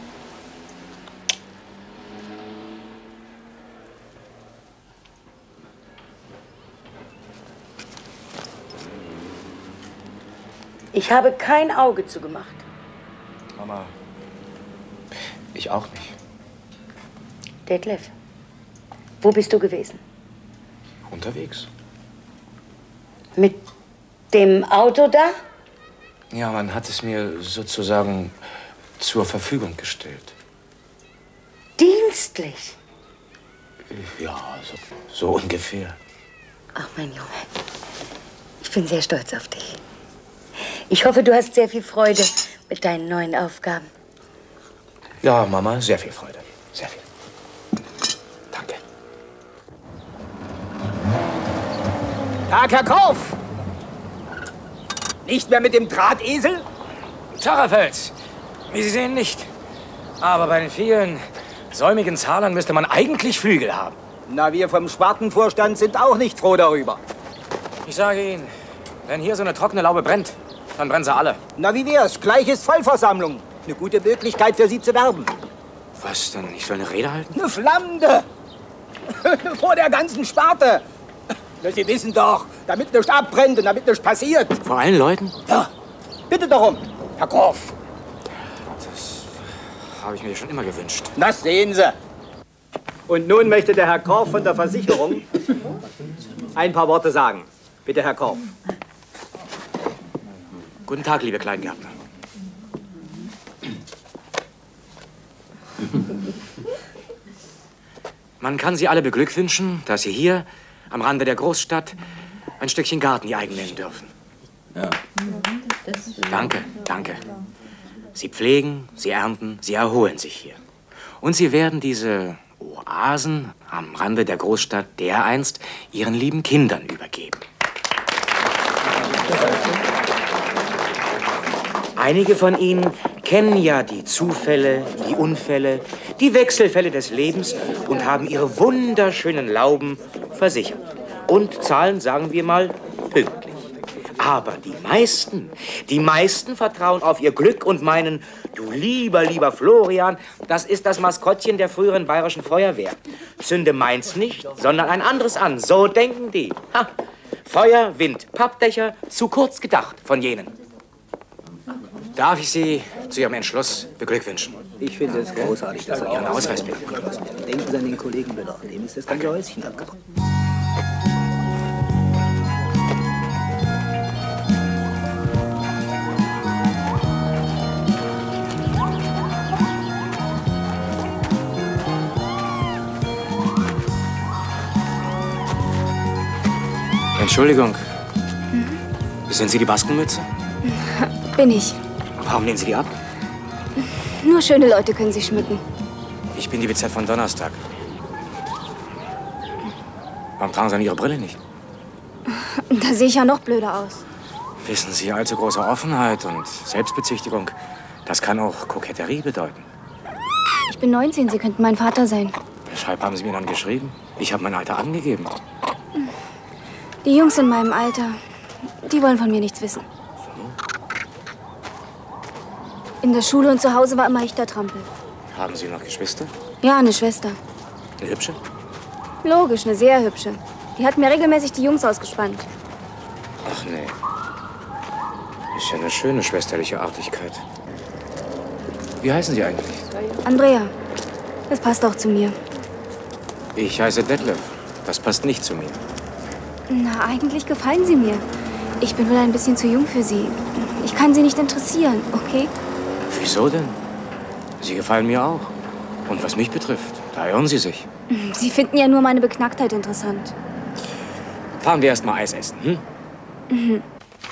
Ich habe kein Auge zugemacht. Mama, ich auch nicht. Detlef, wo bist du gewesen? Unterwegs. Mit dem Auto da? Ja, man hat es mir sozusagen zur Verfügung gestellt. Dienstlich? Ja, so, so ungefähr. Ach, mein Junge, ich bin sehr stolz auf dich. Ich hoffe, du hast sehr viel Freude mit deinen neuen Aufgaben. Ja, Mama, sehr viel Freude. Sehr viel. Danke. Tag, Herr Kauf! Nicht mehr mit dem Drahtesel? Tarafels, wie Sie sehen, nicht. Aber bei den vielen säumigen Zahlern müsste man eigentlich Flügel haben. Na, wir vom Spartenvorstand sind auch nicht froh darüber. Ich sage Ihnen, wenn hier so eine trockene Laube brennt, dann brennen sie alle. Na, wie wär's? Gleich ist Vollversammlung. Eine gute Möglichkeit für Sie zu werben. Was denn? Ich soll eine Rede halten? Eine Flammende! Vor der ganzen Sparte! Na, Sie wissen doch, damit nichts abbrennt und damit nichts passiert. Vor allen Leuten? Ja, bitte darum, Herr Groff. Das habe ich mir schon immer gewünscht. Das sehen Sie. Und nun möchte der Herr Korff von der Versicherung ein paar Worte sagen. Bitte, Herr Korff. Guten Tag, liebe Kleingärtner. Man kann Sie alle beglückwünschen, dass Sie hier am Rande der Großstadt ein Stückchen Garten ihr eigen nennen dürfen. Ja. Danke, danke. Sie pflegen, Sie ernten, Sie erholen sich hier. Und Sie werden diese Oasen am Rande der Großstadt dereinst Ihren lieben Kindern übergeben. Einige von Ihnen kennen ja die Zufälle, die Unfälle, die Wechselfälle des Lebens und haben ihre wunderschönen Lauben versichert. Und zahlen, sagen wir mal, pünktlich. Aber die meisten, die meisten vertrauen auf ihr Glück und meinen, du lieber, lieber Florian, das ist das Maskottchen der früheren bayerischen Feuerwehr. Zünde meins nicht, sondern ein anderes an. So denken die. Ha. Feuer, Wind, Pappdächer, zu kurz gedacht von jenen. Darf ich Sie zu Ihrem Entschluss beglückwünschen? Ich finde es großartig, dass er Ihren Ausweis bitte. Denken Sie an den Kollegen Müller. Dem ist das ganze Häuschen abgebrochen. Entschuldigung. Sind Sie die Baskenmütze? Bin ich. Warum lehnen Sie die ab? Nur schöne Leute können sie schmücken. Ich bin die W Z von Donnerstag. Warum tragen Sie dann Ihre Brille nicht? Da sehe ich ja noch blöder aus. Wissen Sie, allzu große Offenheit und Selbstbezichtigung, das kann auch Koketterie bedeuten. Ich bin neunzehn, Sie könnten mein Vater sein. Weshalb haben Sie mir dann geschrieben? Ich habe mein Alter angegeben. Die Jungs in meinem Alter, die wollen von mir nichts wissen. In der Schule und zu Hause war immer ich der Trampel. Haben Sie noch Geschwister? Ja, eine Schwester. Eine hübsche? Logisch, eine sehr hübsche. Die hat mir regelmäßig die Jungs ausgespannt. Ach nee. Ist ja eine schöne schwesterliche Artigkeit. Wie heißen Sie eigentlich? Andrea, das passt auch zu mir. Ich heiße Detlef. Das passt nicht zu mir. Na, eigentlich gefallen Sie mir. Ich bin wohl ein bisschen zu jung für Sie. Ich kann Sie nicht interessieren, okay? Wieso denn? Sie gefallen mir auch. Und was mich betrifft, da irren Sie sich. Sie finden ja nur meine Beknacktheit interessant. fahren wir erst mal Eis essen, hm? Mhm.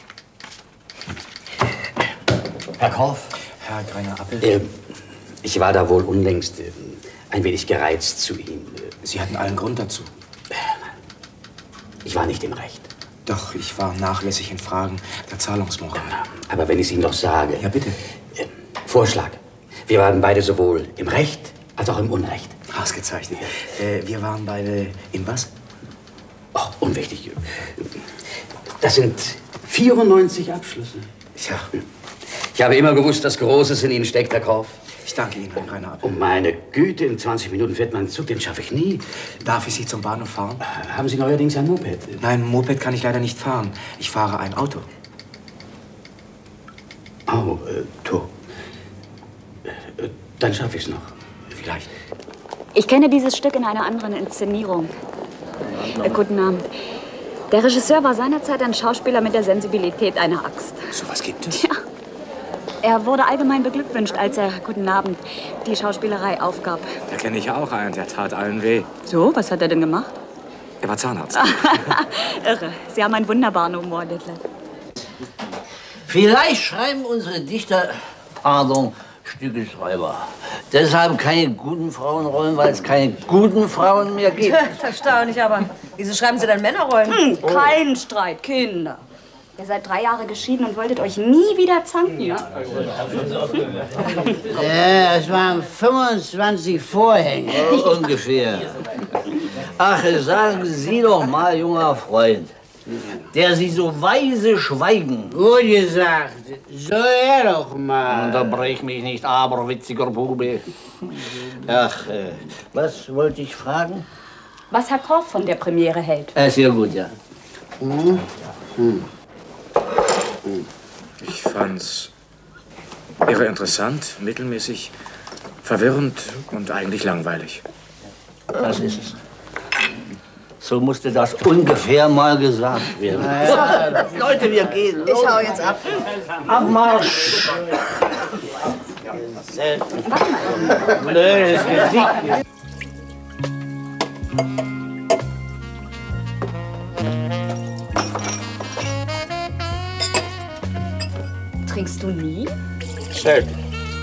Herr Korff. Herr Greiner-Appel. Äh, ich war da wohl unlängst äh, ein wenig gereizt zu Ihnen. Sie hatten allen Grund dazu. Ich war nicht im Recht. Doch, ich war nachlässig in Fragen der Zahlungsmoral. Aber wenn ich es Ihnen doch sage... Ja, bitte. Äh, Vorschlag. Wir waren beide sowohl im Recht als auch im Unrecht. Ausgezeichnet. Äh, wir waren beide im was? Oh, unwichtig. Das sind vierundneunzig Abschlüsse. Ja. Ich habe immer gewusst, dass Großes in Ihnen steckt, Herr Korff. Ich danke Ihnen, Herr Greiner-Appel. Um meine Güte, in zwanzig Minuten fährt mein Zug, den schaffe ich nie. Darf ich Sie zum Bahnhof fahren? Haben Sie neuerdings ein Moped? Nein, Moped kann ich leider nicht fahren. Ich fahre ein Auto. Oh, äh, to. Äh, dann schaffe ich es noch. Vielleicht. Ich kenne dieses Stück in einer anderen Inszenierung. Äh, guten Abend. Der Regisseur war seinerzeit ein Schauspieler mit der Sensibilität einer Axt. So was gibt es? Ja. Er wurde allgemein beglückwünscht, als er, guten Abend, die Schauspielerei aufgab. Da kenne ich ja auch einen, der tat allen weh. So, was hat er denn gemacht? Er war Zahnarzt. Irre. Sie haben einen wunderbaren Humor, Detlef. Vielleicht schreiben unsere Dichter, pardon, Stückeschreiber. Deshalb keine guten Frauenrollen, weil es keine guten Frauen mehr gibt. Das ist erstaunlich, aber wieso schreiben Sie dann Männerrollen? Hm, kein Streit, Kinder. Ihr seid drei Jahre geschieden und wolltet euch nie wieder zanken, ja? Ja, es waren fünfundzwanzig Vorhänge, ungefähr. Ach, sagen Sie doch mal, junger Freund, der Sie so weise schweigen. Gut gesagt, soll er doch mal. Unterbrech mich nicht, aberwitziger Bube. Ach, äh, was wollte ich fragen? Was Herr Korff von der Premiere hält. Äh, sehr gut, ja. Hm? Hm. Ich fand's irre interessant, mittelmäßig, verwirrend und eigentlich langweilig. Das ist es. So musste das ungefähr mal gesagt werden. Ja. Leute, wir gehen. Ich hau jetzt ab. Abmarsch! Blödes Gesicht. Trinkst du nie? Selten.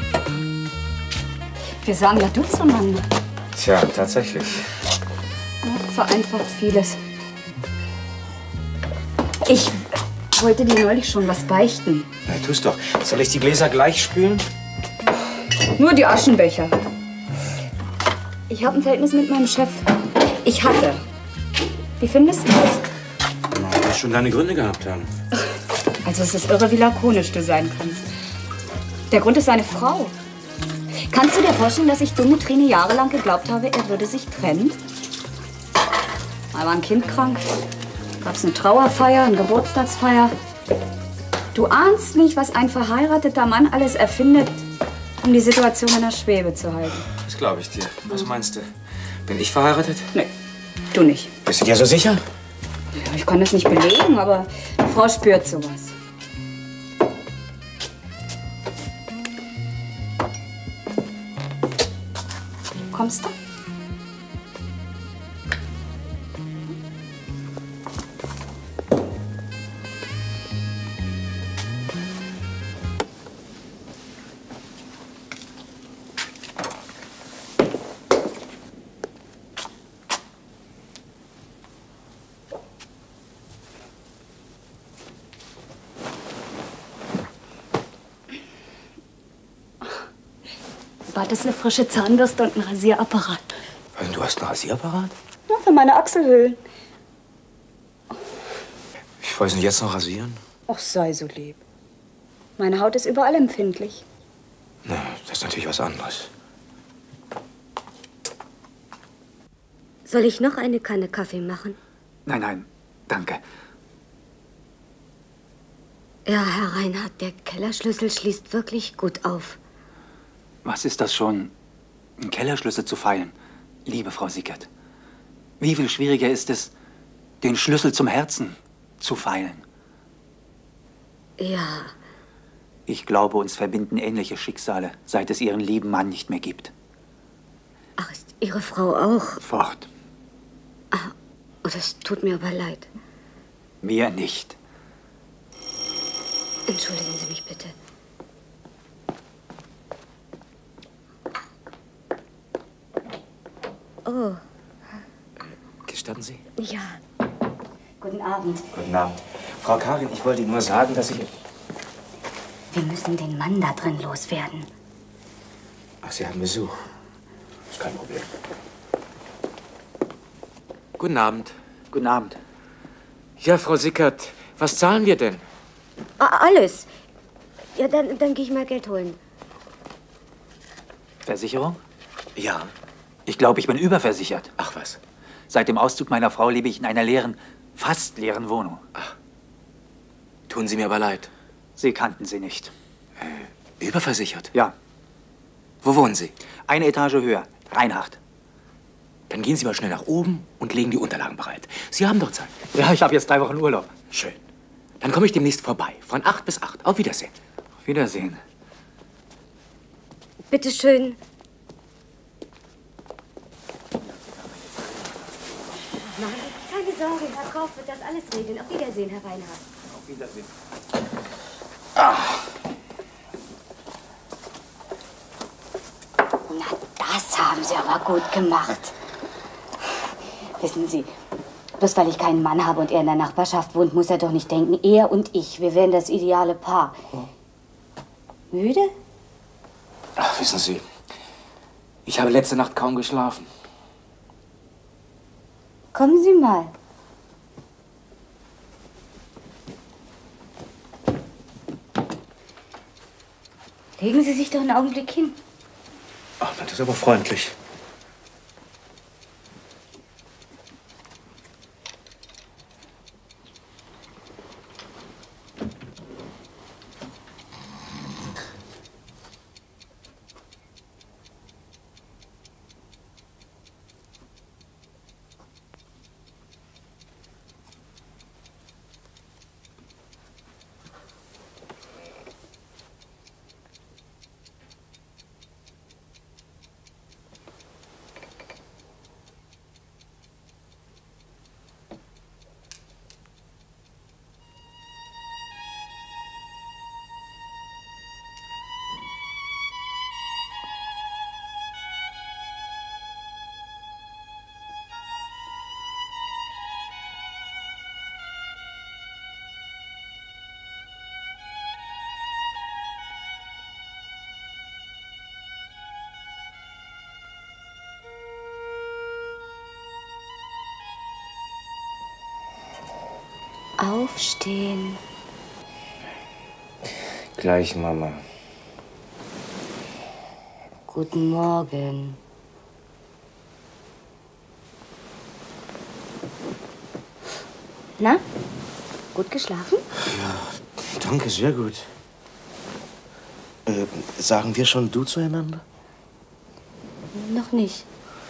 Wir sagen ja du zueinander. Tja, tatsächlich. Ja, vereinfacht vieles. Ich wollte dir neulich schon was beichten. Na, tu's doch. Soll ich die Gläser gleich spülen? Nur die Aschenbecher. Ich habe ein Verhältnis mit meinem Chef. Ich hatte. Wie findest du das? Na, du wirst schon deine Gründe gehabt haben. Also es ist irre, wie lakonisch du sein kannst. Der Grund ist seine Frau. Kannst du dir vorstellen, dass ich dumme Träne jahrelang geglaubt habe, er würde sich trennen? Mal war ein Kind krank, gab's eine Trauerfeier, eine Geburtstagsfeier. Du ahnst nicht, was ein verheirateter Mann alles erfindet, um die Situation in der Schwebe zu halten. Das glaube ich dir. Was meinst du? Bin ich verheiratet? Nee, du nicht. Bist du dir so sicher? Ja, ich kann das nicht belegen, aber die Frau spürt sowas. Kommst du? Bad ist eine frische Zahnbürste und ein Rasierapparat. Also, du hast einen Rasierapparat? Ja, für meine Achselhöhlen. Ich weiß nicht, jetzt noch rasieren? Ach, sei so lieb. Meine Haut ist überall empfindlich. Na, das ist natürlich was anderes. Soll ich noch eine Kanne Kaffee machen? Nein, nein, danke. Ja, Herr Reinhardt, der Kellerschlüssel schließt wirklich gut auf. Was ist das schon, einen Kellerschlüssel zu feilen, liebe Frau Sickert? Wie viel schwieriger ist es, den Schlüssel zum Herzen zu feilen? Ja. Ich glaube, uns verbinden ähnliche Schicksale, seit es Ihren lieben Mann nicht mehr gibt. Ach, ist Ihre Frau auch? Fort. Ah, oh, das tut mir aber leid. Mir nicht. Entschuldigen Sie mich bitte. Oh. Gestatten Sie? Ja. Guten Abend. Guten Abend. Frau Karin, ich wollte Ihnen nur sagen, dass ich... Wir müssen den Mann da drin loswerden. Ach, Sie haben Besuch. Ist kein Problem. Guten Abend. Guten Abend. Ja, Frau Sickert, was zahlen wir denn? Ah, alles. Ja, dann, dann gehe ich mal Geld holen. Versicherung? Ja. Ich glaube, ich bin überversichert. Ach was. Seit dem Auszug meiner Frau lebe ich in einer leeren, fast leeren Wohnung. Ach. Tun Sie mir aber leid. Sie kannten sie nicht. Äh, überversichert? Ja. Wo wohnen Sie? Eine Etage höher. Reinhardt. Dann gehen Sie mal schnell nach oben und legen die Unterlagen bereit. Sie haben doch Zeit. Ja, ich habe jetzt drei Wochen Urlaub. Schön. Dann komme ich demnächst vorbei. Von acht bis acht. Auf Wiedersehen. Auf Wiedersehen. Bitte schön. Machen Sie sich keine Sorge, Herr Kauf wird das alles regeln. Auf Wiedersehen, Herr Reinhardt. Auf Wiedersehen. Ach. Na, das haben Sie aber gut gemacht. Wissen Sie, bloß weil ich keinen Mann habe und er in der Nachbarschaft wohnt, muss er doch nicht denken, er und ich, wir wären das ideale Paar. Müde? Ach, wissen Sie, ich habe letzte Nacht kaum geschlafen. Kommen Sie mal. Legen Sie sich doch einen Augenblick hin. Ach, das ist aber freundlich. Aufstehen. Gleich, Mama. Guten Morgen. Na? Gut geschlafen? Ja, danke, sehr gut. Äh, sagen wir schon du zueinander? Noch nicht.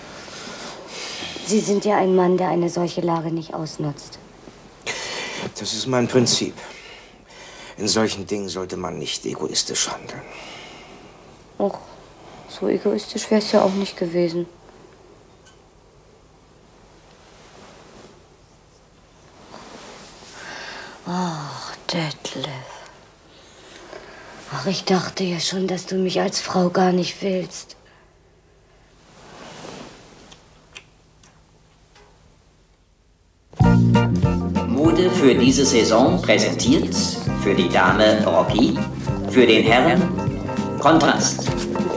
Sie sind ja ein Mann, der eine solche Lage nicht ausnutzt. Das ist mein Prinzip. In solchen Dingen sollte man nicht egoistisch handeln. Och, so egoistisch wär's ja auch nicht gewesen. Ach, Detlef. Ach, ich dachte ja schon, dass du mich als Frau gar nicht willst. Mode für diese Saison präsentiert für die Dame Rocky, für den Herrn Kontrast.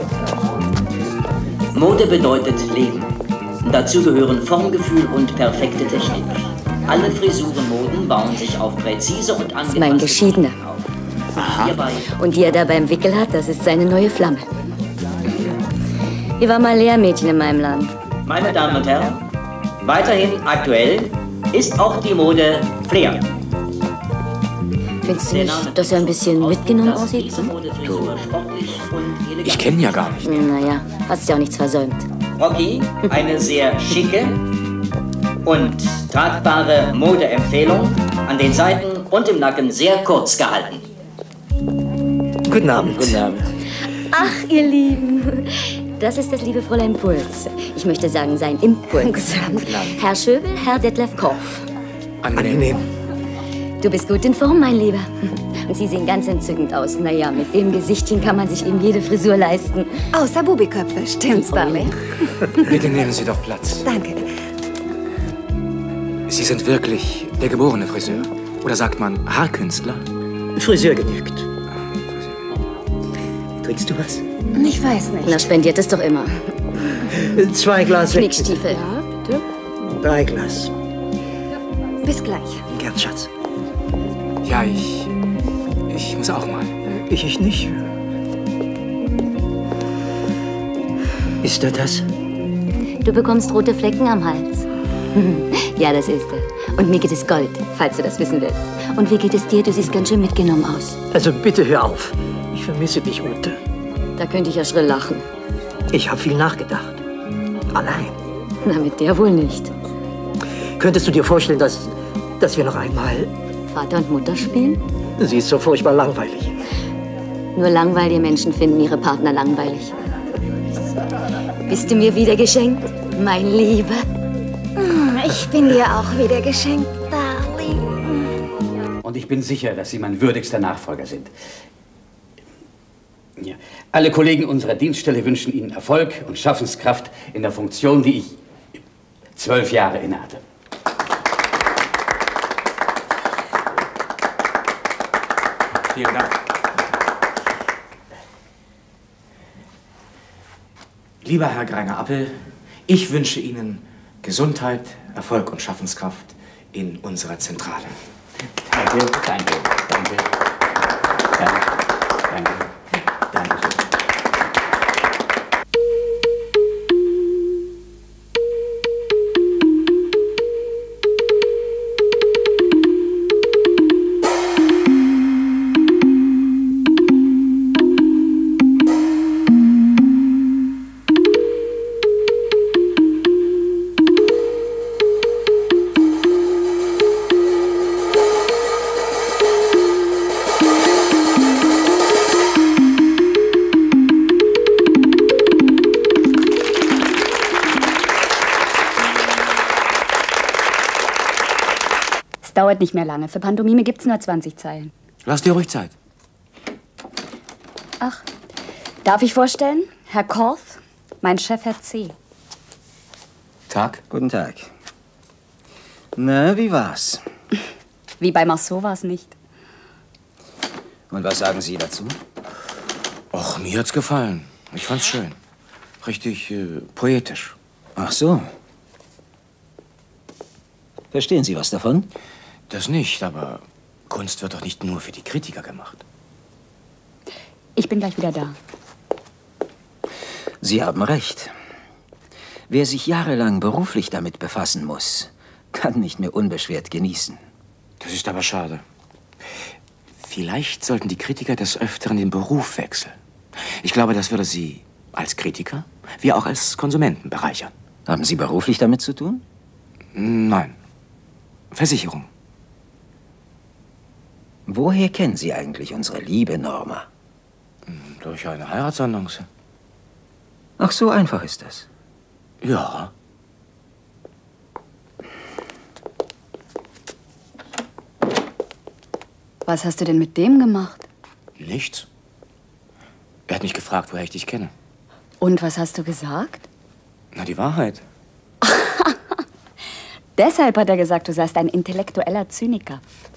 Mode bedeutet Leben. Dazu gehören Formgefühl und perfekte Technik. Alle Frisurenmoden bauen sich auf präzise und angepasste Mein Geschiedener. Aha. Und die er da beim Wickel hat, das ist seine neue Flamme. Die war mal Lehrmädchen in meinem Land. Meine Damen und Herren, weiterhin aktuell ist auch die Mode Flair. Findest du nicht, dass er ein bisschen mitgenommen aussieht? Du. Ich kenne ihn ja gar nicht. Naja, hast ja auch nichts versäumt. Rocky, eine sehr schicke und tragbare Modeempfehlung, an den Seiten und im Nacken sehr kurz gehalten. Guten Abend. Guten Abend. Ach, ihr Lieben, das ist das liebe Fräulein Puls. Ich möchte sagen, sein Impuls. Herr Schöbel, Herr Detlef Korff. Angenehm. Du bist gut in Form, mein Lieber. Und Sie sehen ganz entzückend aus. Naja, mit dem Gesichtchen kann man sich eben jede Frisur leisten. Außer Bubiköpfe, stimmt's, Darling? Bitte nehmen Sie doch Platz. Danke. Sie sind wirklich der geborene Friseur? Oder sagt man Haarkünstler? Friseur genügt. Trinkst du was? Ich weiß nicht. Na, spendiert es doch immer. Zwei Glas Sekt. Knickstiefel. Ja, bitte. Drei Glas. Bis gleich. Gern, Schatz. Ja, ich... Ich muss auch mal. Ich, ich nicht. Ist er das? Du bekommst rote Flecken am Hals. Ja, das ist er. Und mir geht es Gold, falls du das wissen willst. Und wie geht es dir? Du siehst ganz schön mitgenommen aus. Also bitte hör auf. Ich vermisse dich, Ute. Da könnte ich ja schrill lachen. Ich habe viel nachgedacht. Allein. Na, mit der wohl nicht. Könntest du dir vorstellen, dass, dass wir noch einmal... Vater und Mutter spielen? Sie ist so furchtbar langweilig. Nur langweilige Menschen finden ihre Partner langweilig. Bist du mir wieder geschenkt, mein Lieber? Ich bin dir auch wieder geschenkt, Darling. Und ich bin sicher, dass Sie mein würdigster Nachfolger sind. Ja. Alle Kollegen unserer Dienststelle wünschen Ihnen Erfolg und Schaffenskraft in der Funktion, die ich zwölf Jahre innehatte. Vielen Dank. Lieber Herr Greiner-Appel, ich wünsche Ihnen Gesundheit, Erfolg und Schaffenskraft in unserer Zentrale. Danke, danke, danke. Danke, danke, danke. Dauert nicht mehr lange. Für Pantomime gibt's nur zwanzig Zeilen. Lass dir ruhig Zeit. Ach, darf ich vorstellen? Herr Korth, mein Chef Herr C. Tag. Guten Tag. Na, wie war's? Wie bei Marceau war's nicht. Und was sagen Sie dazu? Och, mir hat's gefallen. Ich fand's schön. Richtig äh, poetisch. Ach so. Verstehen Sie was davon? Das nicht, aber Kunst wird doch nicht nur für die Kritiker gemacht. Ich bin gleich wieder da. Sie haben recht. Wer sich jahrelang beruflich damit befassen muss, kann nicht mehr unbeschwert genießen. Das ist aber schade. Vielleicht sollten die Kritiker des Öfteren den Beruf wechseln. Ich glaube, das würde Sie als Kritiker, wie auch als Konsumenten bereichern. Haben Sie beruflich damit zu tun? Nein. Versicherung. Woher kennen Sie eigentlich unsere liebe Norma? Durch eine Heiratsannonce. Ach, so einfach ist das. Ja. Was hast du denn mit dem gemacht? Nichts. Er hat mich gefragt, woher ich dich kenne. Und was hast du gesagt? Na, die Wahrheit. Deshalb hat er gesagt, du seist ein intellektueller Zyniker.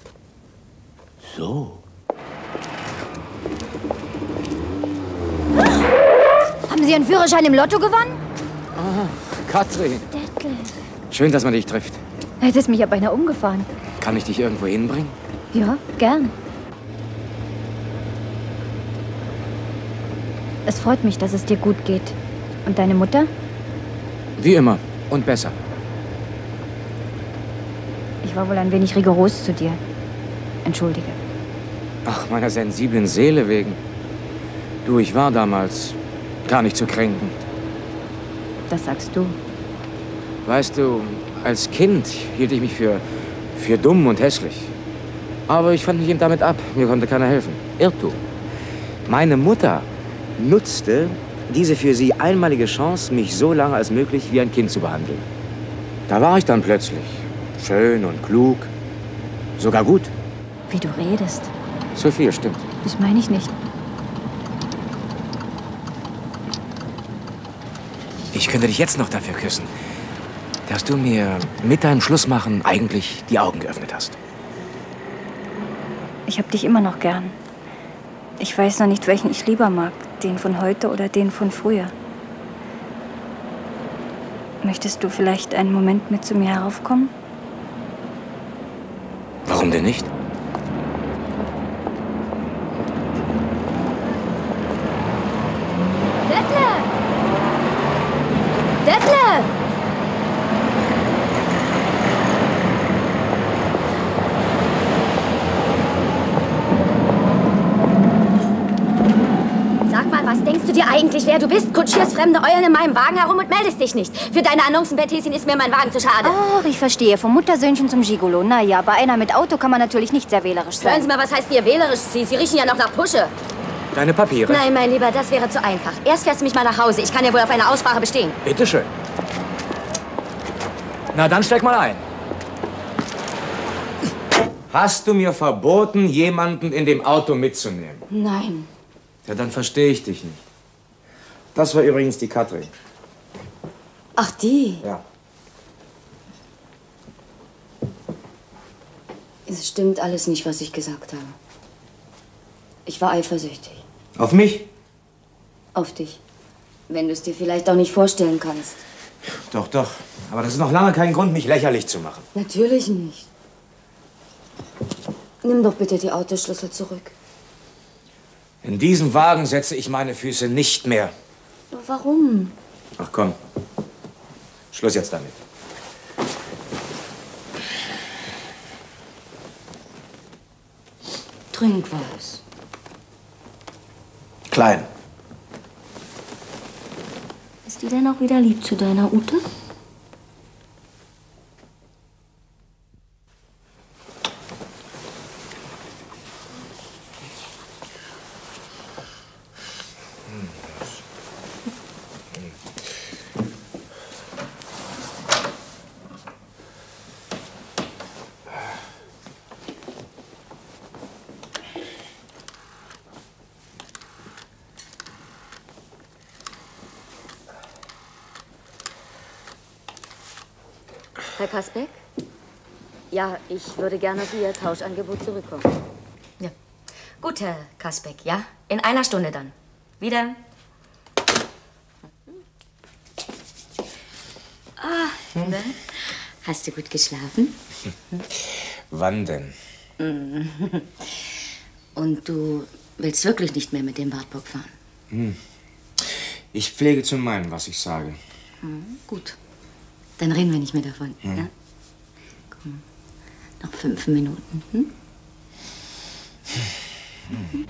So. Haben Sie Ihren Führerschein im Lotto gewonnen? Ah, Katrin. Detlef. Schön, dass man dich trifft. Hättest mich ja beinahe umgefahren. Kann ich dich irgendwo hinbringen? Ja, gern. Es freut mich, dass es dir gut geht. Und deine Mutter? Wie immer. Und besser. Ich war wohl ein wenig rigoros zu dir. Entschuldige. Ach, meiner sensiblen Seele wegen. Du, ich war damals gar nicht zu kränken. Das sagst du. Weißt du, als Kind hielt ich mich für, für dumm und hässlich. Aber ich fand mich eben damit ab. Mir konnte keiner helfen. Irrtum. Meine Mutter nutzte diese für sie einmalige Chance, mich so lange als möglich wie ein Kind zu behandeln. Da war ich dann plötzlich schön und klug, sogar gut. Wie du redest. Zu viel, stimmt. Das meine ich nicht. Ich könnte dich jetzt noch dafür küssen, dass du mir mit deinem Schlussmachen eigentlich die Augen geöffnet hast. Ich hab dich immer noch gern. Ich weiß noch nicht, welchen ich lieber mag. Den von heute oder den von früher. Möchtest du vielleicht einen Moment mit zu mir heraufkommen? Warum denn nicht? Detlef! Detlef! Sag mal, was denkst du dir eigentlich, wer du bist? Kutschierst fremde Eulen in meinem Wagen herum und meldest dich nicht. Für deine Annoncenbetthäschen ist mir mein Wagen zu schade. Ach, ich verstehe. Vom Muttersöhnchen zum Gigolo. Na ja, bei einer mit Auto kann man natürlich nicht sehr wählerisch sein. Hören Sie mal, was heißt hier wählerisch? Sie, Sie riechen ja noch nach Pusche. Deine Papiere. Nein, mein Lieber, das wäre zu einfach. Erst fährst du mich mal nach Hause. Ich kann ja wohl auf eine Aussprache bestehen. Bitte schön. Na, dann steig mal ein. Hast du mir verboten, jemanden in dem Auto mitzunehmen? Nein. Ja, dann verstehe ich dich nicht. Das war übrigens die Katrin. Ach, die? Ja. Es stimmt alles nicht, was ich gesagt habe. Ich war eifersüchtig. Auf mich? Auf dich. Wenn du es dir vielleicht auch nicht vorstellen kannst. Doch, doch. Aber das ist noch lange kein Grund, mich lächerlich zu machen. Natürlich nicht. Nimm doch bitte die Autoschlüssel zurück. In diesem Wagen setze ich meine Füße nicht mehr. Warum? Ach komm. Schluss jetzt damit. Trink was. Klein. Ist die denn auch wieder lieb zu deiner Ute? Herr Kasbeck? Ja, ich würde gerne auf Ihr Tauschangebot zurückkommen. Ja. Gut, Herr Kasbeck, ja? In einer Stunde dann. Wieder. Ah, ne? Hast du gut geschlafen? Wann denn? Und du willst wirklich nicht mehr mit dem Wartburg fahren? Hm. Ich pflege zu meinen, was ich sage. Hm, gut. Dann reden wir nicht mehr davon. Hm. Ja? Komm. Noch fünf Minuten. Hm? Hm.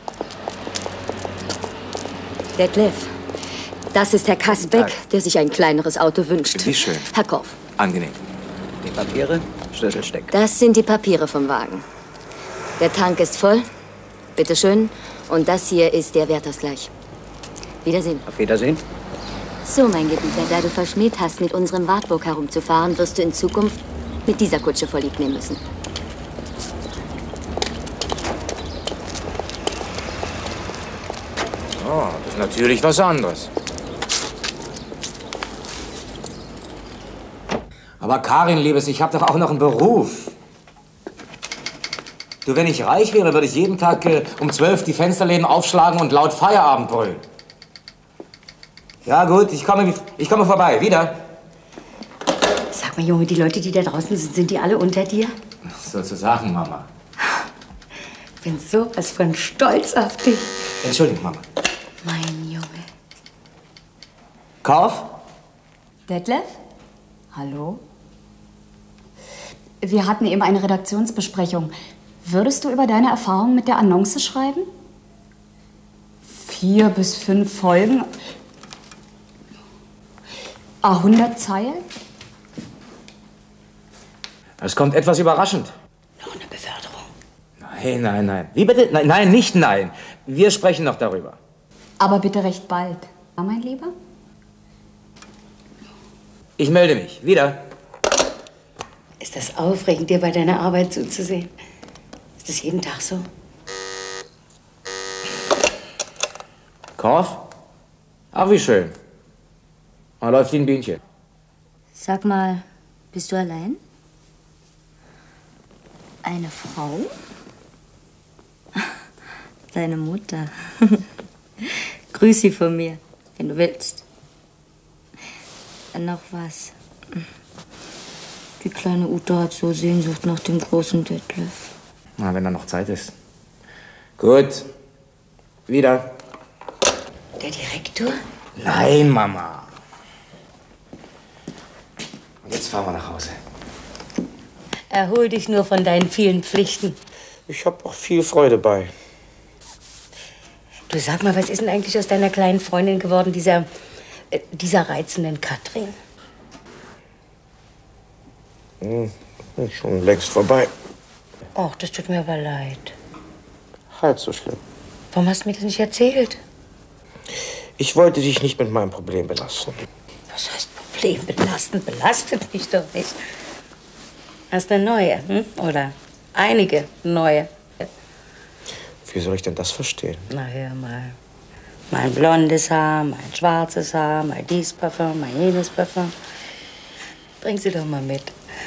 Detlef, das ist Herr Kasbeck, der sich ein kleineres Auto wünscht. Wie schön. Herr Korff. Angenehm. Die Papiere, Schlüssel stecken. Das sind die Papiere vom Wagen. Der Tank ist voll. Bitte schön. Und das hier ist der Wertausgleich. Wiedersehen. Auf Wiedersehen. So, mein Gebieter, da du verschmäht hast, mit unserem Wartburg herumzufahren, wirst du in Zukunft mit dieser Kutsche vorlieb nehmen müssen. Oh, das ist natürlich was anderes. Aber Karin, Liebes, ich habe doch auch noch einen Beruf. Du, wenn ich reich wäre, würde ich jeden Tag äh, um zwölf die Fensterläden aufschlagen und laut Feierabend brüllen. Ja, gut, ich komme, ich komme vorbei. Wieder. Sag mal, Junge, die Leute, die da draußen sind, sind die alle unter dir? Sozusagen, Mama. Ich bin sowas von stolz auf dich. Entschuldigung, Mama. Mein Junge. Kauf? Detlef? Hallo? Wir hatten eben eine Redaktionsbesprechung. Würdest du über deine Erfahrungen mit der Annonce schreiben? Vier bis fünf Folgen. Ah, hundert Zeilen? Es kommt etwas überraschend. Noch eine Beförderung. Nein, nein, nein. Wie bitte? Nein, nein, nicht nein. Wir sprechen noch darüber. Aber bitte recht bald. Ja, mein Lieber? Ich melde mich. Wieder. Ist das aufregend, dir bei deiner Arbeit zuzusehen? Ist das jeden Tag so? Korf? Ach, wie schön. Da läuft wie ein Bienchen. Sag mal, bist du allein? Eine Frau? Deine Mutter. Grüß sie von mir, wenn du willst. Noch was. Die kleine Ute hat so Sehnsucht nach dem großen Detlef. Na, wenn da noch Zeit ist. Gut. Wieder. Der Direktor? Nein, Mama. Und jetzt fahren wir nach Hause. Erhol dich nur von deinen vielen Pflichten. Ich hab auch viel Freude bei. Du, sag mal, was ist denn eigentlich aus deiner kleinen Freundin geworden, dieser, äh, dieser reizenden Katrin? Hm, ist schon längst vorbei. Och, das tut mir aber leid. Halb so schlimm. Warum hast du mir das nicht erzählt? Ich wollte dich nicht mit meinem Problem belasten. Was heißt Problem belasten? Belastet mich doch nicht. Hast du eine neue, hm? Oder einige neue? Wie soll ich denn das verstehen? Na, hör mal. Mein blondes Haar, mein schwarzes Haar, mein dies Parfum, mein jenes Parfum. Bring sie doch mal mit.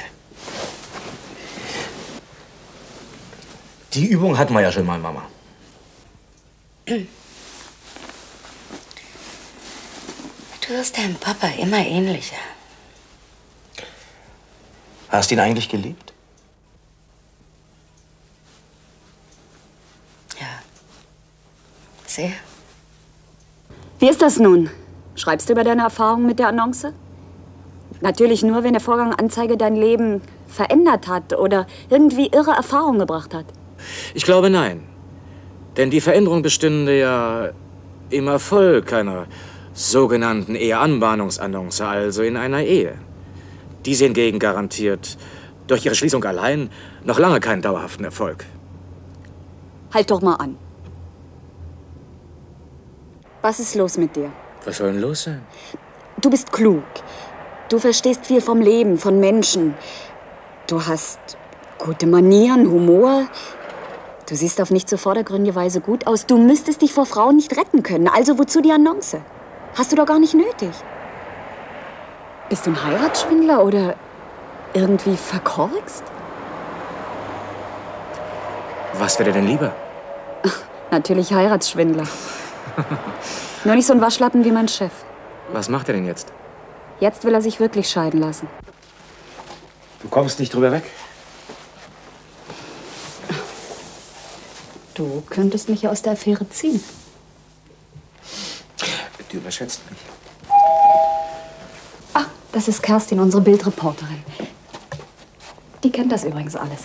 Die Übung hatten wir ja schon mal, Mama. Du wirst deinem Papa immer ähnlicher. Hast du ihn eigentlich geliebt? Sehr. Wie ist das nun? Schreibst du über deine Erfahrungen mit der Annonce? Natürlich nur, wenn der Vorgang Anzeige dein Leben verändert hat oder irgendwie irre Erfahrungen gebracht hat. Ich glaube, nein. Denn die Veränderung bestünde ja im Erfolg einer sogenannten Eheanbahnungsannonce, also in einer Ehe. Diese hingegen garantiert durch ihre Schließung allein noch lange keinen dauerhaften Erfolg. Halt doch mal an. Was ist los mit dir? Was soll denn los sein? Du bist klug. Du verstehst viel vom Leben, von Menschen. Du hast gute Manieren, Humor. Du siehst auf nicht so vordergründige Weise gut aus. Du müsstest dich vor Frauen nicht retten können. Also wozu die Annonce? Hast du doch gar nicht nötig. Bist du ein Heiratsschwindler oder irgendwie verkorkst? Was wäre dir denn lieber? Ach, natürlich Heiratsschwindler. Nur nicht so ein Waschlappen wie mein Chef. Was macht er denn jetzt? Jetzt will er sich wirklich scheiden lassen. Du kommst nicht drüber weg? Du könntest mich ja aus der Affäre ziehen. Du überschätzt mich. Ah, das ist Kerstin, unsere Bildreporterin. Die kennt das übrigens alles.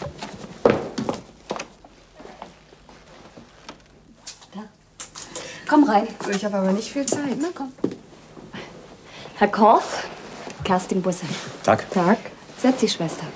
Da. Komm rein. Ich habe aber nicht viel Zeit. Na komm. Herr Korf, Kerstin Busse. Tag. Tag. Setz dich, Schwester.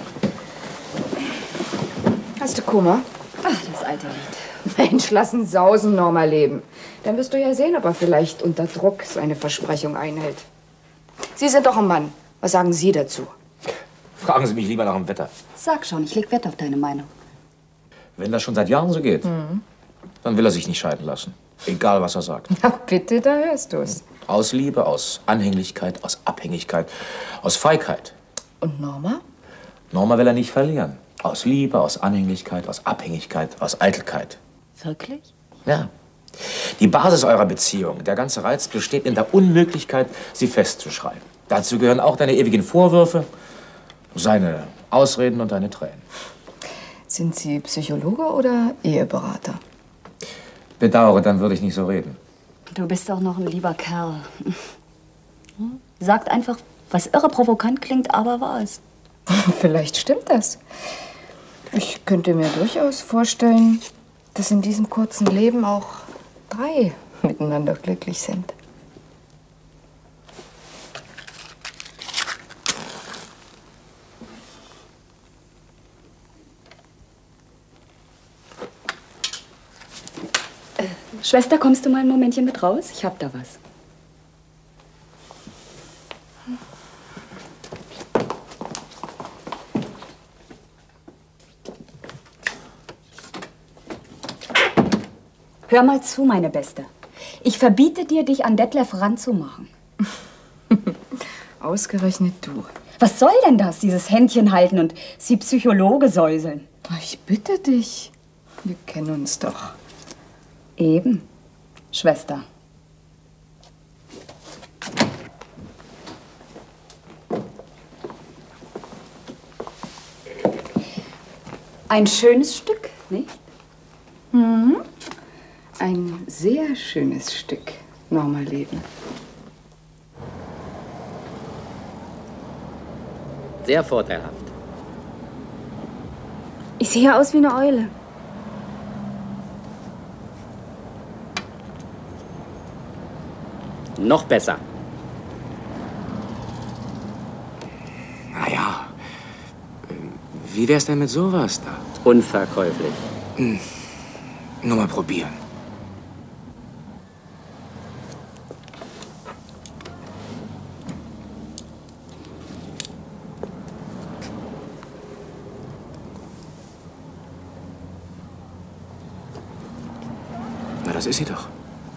Hast du Kummer? Ach, das alte Lied. Mensch, lass ihn sausen, Norma leben. Dann wirst du ja sehen, ob er vielleicht unter Druck seine Versprechung einhält. Sie sind doch ein Mann. Was sagen Sie dazu? Fragen Sie mich lieber nach dem Wetter. Sag schon, ich leg Wert auf deine Meinung. Wenn das schon seit Jahren so geht, Mhm. dann will er sich nicht scheiden lassen. Egal, was er sagt. Na bitte, da hörst du's. Aus Liebe, aus Anhänglichkeit, aus Abhängigkeit, aus Feigheit. Und Norma? Norma will er nicht verlieren. Aus Liebe, aus Anhänglichkeit, aus Abhängigkeit, aus Eitelkeit. Wirklich? Ja. Die Basis eurer Beziehung, der ganze Reiz besteht in der Unmöglichkeit, sie festzuschreiben. Dazu gehören auch deine ewigen Vorwürfe, seine Ausreden und deine Tränen. Sind Sie Psychologe oder Eheberater? Bedauere, dann würde ich nicht so reden. Du bist auch noch ein lieber Kerl. Sagt einfach, was irre provokant klingt, aber wahr ist. Vielleicht stimmt das. Ich könnte mir durchaus vorstellen, dass in diesem kurzen Leben auch drei miteinander glücklich sind. Schwester, kommst du mal ein Momentchen mit raus? Ich hab da was. Hör mal zu, meine Beste. Ich verbiete dir, dich an Detlef ranzumachen. Ausgerechnet du. Was soll denn das, dieses Händchen halten und sie Psychologe säuseln? Ich bitte dich. Wir kennen uns doch. Eben, Schwester. Ein schönes Stück, nicht? Mhm. Ein sehr schönes Stück, Norma Leben. Sehr vorteilhaft. Ich sehe aus wie eine Eule. Noch besser. Naja, wie wär's denn mit sowas da? Unverkäuflich. Hm. Nur mal probieren. Na, das ist sie doch.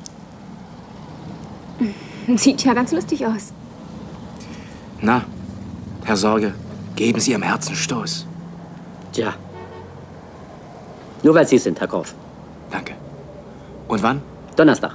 Sieht ja ganz lustig aus. Na, Herr Sorge, geben Sie Ihrem Herzen Stoß. Tja. Nur weil Sie es sind, Herr Korff. Danke. Und wann? Donnerstag.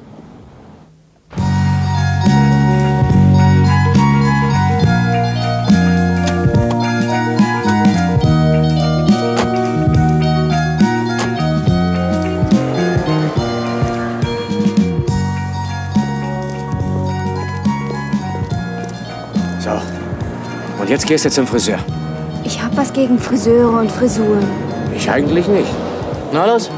So. Und jetzt gehst du zum Friseur. Ich hab was gegen Friseure und Frisuren. Ich eigentlich nicht. Na los.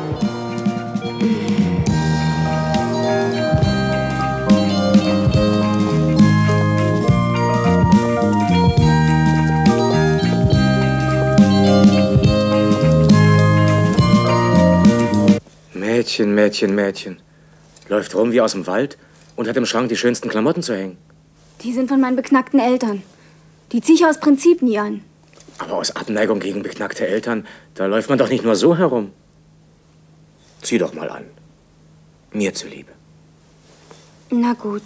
Mädchen, Mädchen, Mädchen. Läuft rum wie aus dem Wald und hat im Schrank die schönsten Klamotten zu hängen. Die sind von meinen beknackten Eltern. Die zieh ich aus Prinzip nie an. Aber aus Abneigung gegen beknackte Eltern, da läuft man doch nicht nur so herum. Zieh doch mal an. Mir zuliebe. Na gut.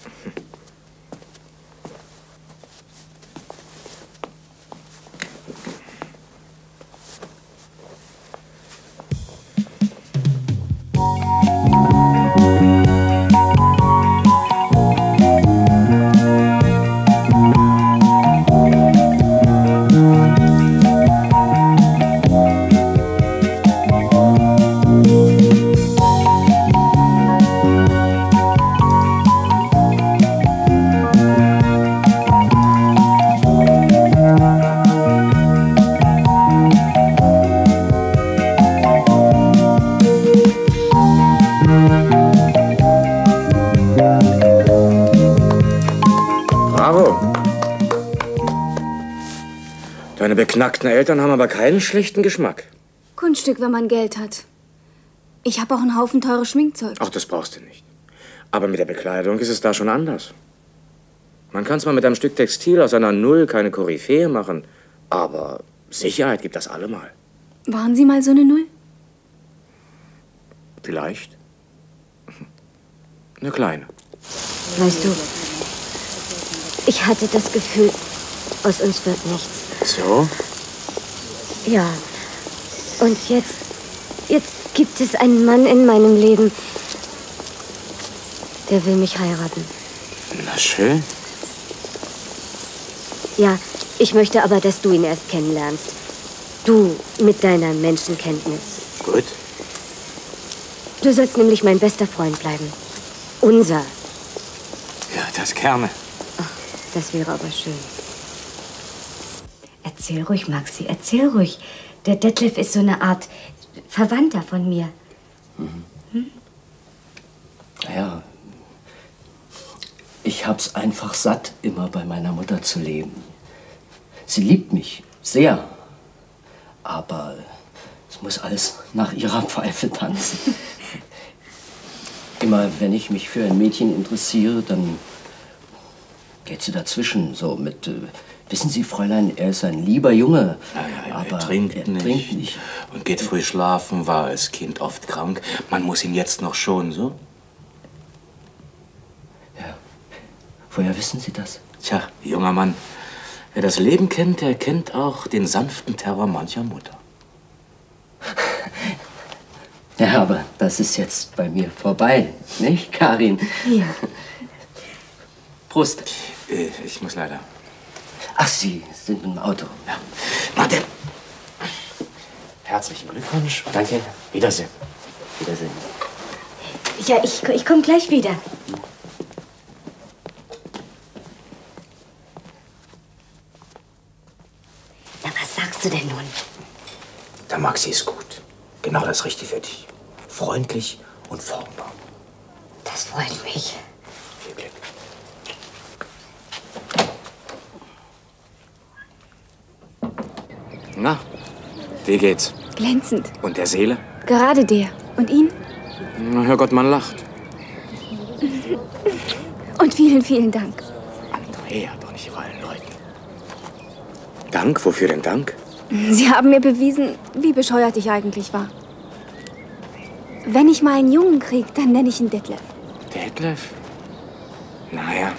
Deine beknackten Eltern haben aber keinen schlechten Geschmack. Kunststück, wenn man Geld hat. Ich habe auch einen Haufen teures Schminkzeug. Ach, das brauchst du nicht. Aber mit der Bekleidung ist es da schon anders. Man kann zwar mit einem Stück Textil aus einer Null keine Koryphäe machen, aber Sicherheit gibt das allemal. Waren Sie mal so eine Null? Vielleicht. Eine kleine. Weißt du, ich hatte das Gefühl, aus uns wird nichts. So? Ja. Und jetzt, jetzt gibt es einen Mann in meinem Leben, der will mich heiraten. Na schön. Ja, ich möchte aber, dass du ihn erst kennenlernst. Du mit deiner Menschenkenntnis. Gut. Du sollst nämlich mein bester Freund bleiben. Unser. Ja, das gerne. Das wäre aber schön. Erzähl ruhig, Maxi, erzähl ruhig. Der Detlef ist so eine Art Verwandter von mir. Mhm. Hm? Ja, ich hab's einfach satt, immer bei meiner Mutter zu leben. Sie liebt mich sehr, aber es muss alles nach ihrer Pfeife tanzen. Immer wenn ich mich für ein Mädchen interessiere, dann geht sie dazwischen, so mit, äh, Wissen Sie, Fräulein, er ist ein lieber Junge. Ja, ja, ja, aber er trinkt, er nicht trinkt nicht. und geht früh schlafen, war als Kind oft krank. Man muss ihn jetzt noch schonen, so? Ja. Woher wissen Sie das? Tja, junger Mann, wer das Leben kennt, der kennt auch den sanften Terror mancher Mutter. Ja, aber das ist jetzt bei mir vorbei, nicht, Karin? Ja. Prost. Äh, ich muss leider. Ach, Sie sind mit dem Auto. Ja. Na denn. Herzlichen Glückwunsch. Danke. Wiedersehen. Wiedersehen. Ja, ich, ich komme gleich wieder. Na, was sagst du denn nun? Der Maxi ist gut. Genau das Richtige für dich. Freundlich und formbar. Das freut mich. Viel Glück. Na, wie geht's? Glänzend. Und der Seele? Gerade der. Und ihn? Na, Herrgott, man lacht. Und vielen, vielen Dank. Andrea, doch nicht vor allen Leuten. Dank? Wofür denn Dank? Sie haben mir bewiesen, wie bescheuert ich eigentlich war. Wenn ich mal einen Jungen krieg, dann nenne ich ihn Detlef. Detlef? Naja.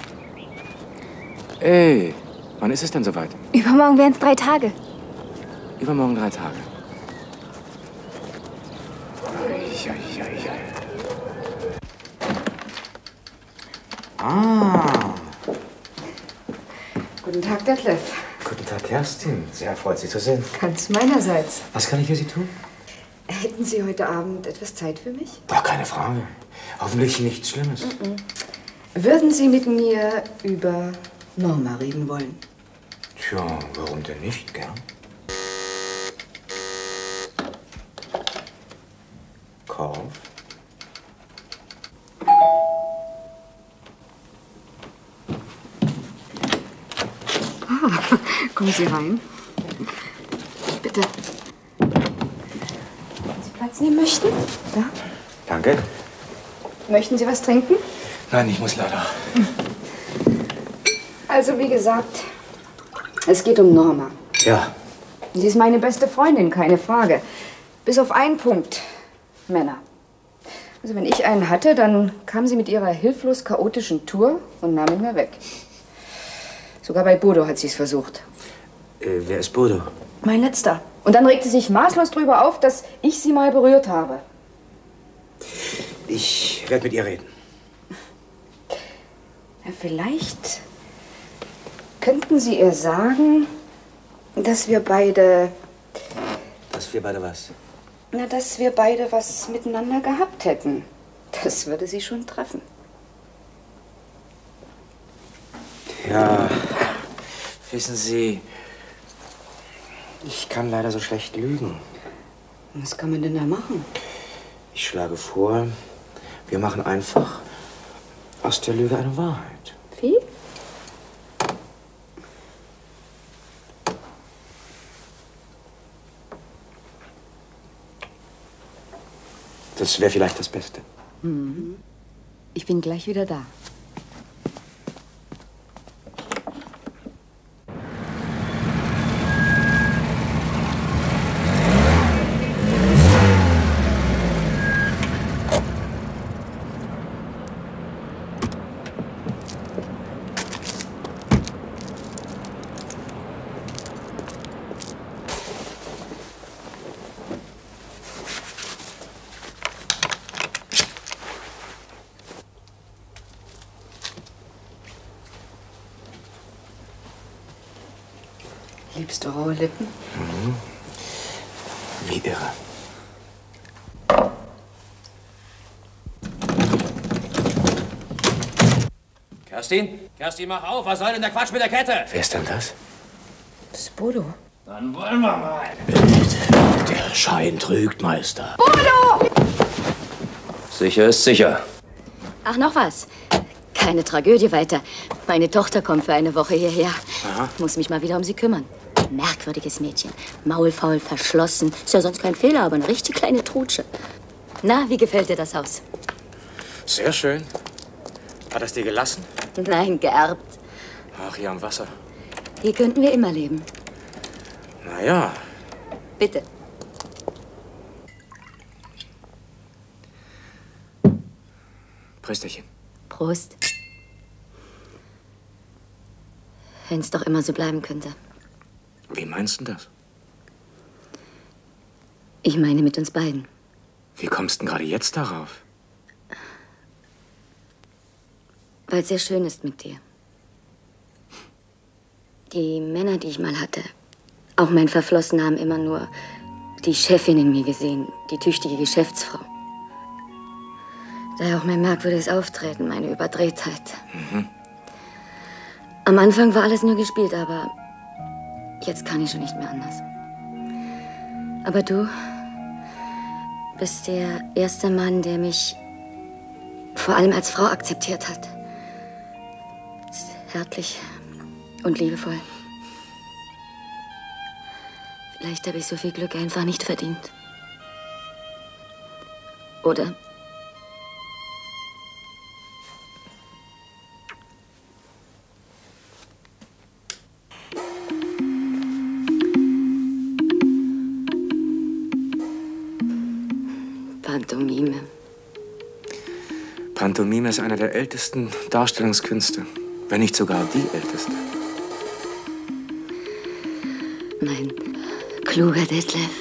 Ey, wann ist es denn soweit? Übermorgen wären es drei Tage. Übermorgen drei Tage. Ei, ei, ei, ei. Ah. Guten Tag, Detlef. Guten Tag, Kerstin. Sehr erfreut, Sie zu sehen. Ganz meinerseits. Was kann ich für Sie tun? Hätten Sie heute Abend etwas Zeit für mich? Doch, keine Frage. Hoffentlich nichts Schlimmes. Mhm. Würden Sie mit mir über Norma reden wollen? Tja, warum denn nicht, gern? Kauf. Ah, kommen Sie rein. Bitte. Wenn Sie Platz nehmen möchten? Ja. Danke. Möchten Sie was trinken? Nein, ich muss leider. Also, wie gesagt, es geht um Norma. Ja. Sie ist meine beste Freundin, keine Frage. Bis auf einen Punkt. Männer. Also, wenn ich einen hatte, dann kam sie mit ihrer hilflos chaotischen Tour und nahm ihn mir weg. Sogar bei Bodo hat sie es versucht. Äh, wer ist Bodo? Mein Letzter. Und dann regte sie sich maßlos drüber auf, dass ich sie mal berührt habe. Ich werde mit ihr reden. Ja, vielleicht könnten Sie ihr sagen, dass wir beide... Dass wir beide was? Na, dass wir beide was miteinander gehabt hätten. Das würde sie schon treffen. Ja, wissen Sie, ich kann leider so schlecht lügen. Was kann man denn da machen? Ich schlage vor, wir machen einfach aus der Lüge eine Wahrheit. Wie? Das wäre vielleicht das Beste. Mhm. Ich bin gleich wieder da. Liebst du raue Lippen? Mhm. Wie irre. Kerstin? Kerstin, mach auf! Was soll denn der Quatsch mit der Kette? Wer ist denn das? Das ist Bodo. Dann wollen wir mal. Der Schein trügt, Meister. Bodo! Sicher ist sicher. Ach, noch was. Keine Tragödie weiter. Meine Tochter kommt für eine Woche hierher. Aha. Muss mich mal wieder um sie kümmern. Merkwürdiges Mädchen. Maulfaul, verschlossen. Ist ja sonst kein Fehler, aber eine richtig kleine Trutsche. Na, wie gefällt dir das Haus? Sehr schön. Hat das dir gelassen? Nein, geerbt. Ach, hier am Wasser. Hier könnten wir immer leben. Na ja. Bitte. Prösterchen. Prost. Wenn es doch immer so bleiben könnte. Wie meinst du das? Ich meine mit uns beiden. Wie kommst du denn gerade jetzt darauf? Weil es sehr schön ist mit dir. Die Männer, die ich mal hatte, auch mein Verflossen, haben immer nur die Chefin in mir gesehen, die tüchtige Geschäftsfrau. Daher auch mein merkwürdiges Auftreten, meine Überdrehtheit. Mhm. Am Anfang war alles nur gespielt, aber jetzt kann ich schon nicht mehr anders. Aber du bist der erste Mann, der mich vor allem als Frau akzeptiert hat. Zärtlich und liebevoll. Vielleicht habe ich so viel Glück einfach nicht verdient. Oder? Pantomime. Pantomime ist einer der ältesten Darstellungskünste, wenn nicht sogar die älteste. Mein kluger Detlef.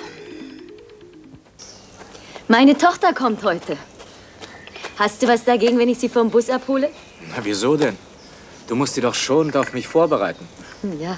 Meine Tochter kommt heute. Hast du was dagegen, wenn ich sie vom Bus abhole? Na, wieso denn? Du musst dich doch schon auf mich vorbereiten. Ja.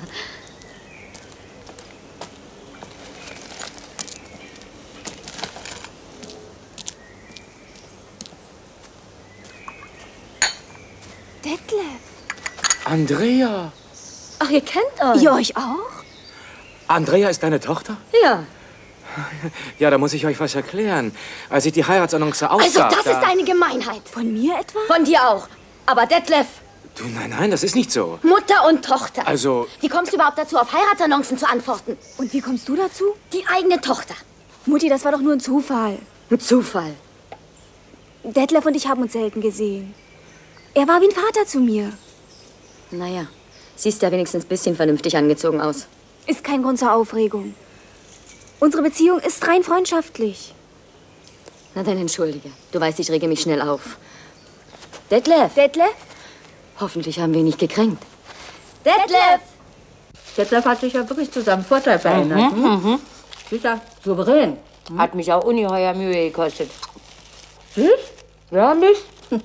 Detlef. Andrea! Ach, ihr kennt euch? Ihr euch auch? Andrea ist deine Tochter? Ja. Ja, da muss ich euch was erklären. Als ich die Heiratsannonce Also, ausgab, das da... ist eine Gemeinheit. Von mir etwa? Von dir auch. Aber Detlef, Du, nein, nein, das ist nicht so. Mutter und Tochter. Also... Wie kommst du überhaupt dazu, auf Heiratsannoncen zu antworten? Und wie kommst du dazu? Die eigene Tochter. Mutti, das war doch nur ein Zufall. Ein Zufall? Detlef und ich haben uns selten gesehen. Er war wie ein Vater zu mir. Naja, siehst ja wenigstens ein bisschen vernünftig angezogen aus. Ist kein Grund zur Aufregung. Unsere Beziehung ist rein freundschaftlich. Na dann entschuldige. Du weißt, ich rege mich schnell auf. Detlef? Detlef? Hoffentlich haben wir ihn nicht gekränkt. Detlef! Detlef hat sich ja wirklich zu seinem Vorteil verändert. Mhm, mhm. Sicher, souverän. Hat mich auch ungeheuer Mühe gekostet. Süß? Ja, nicht?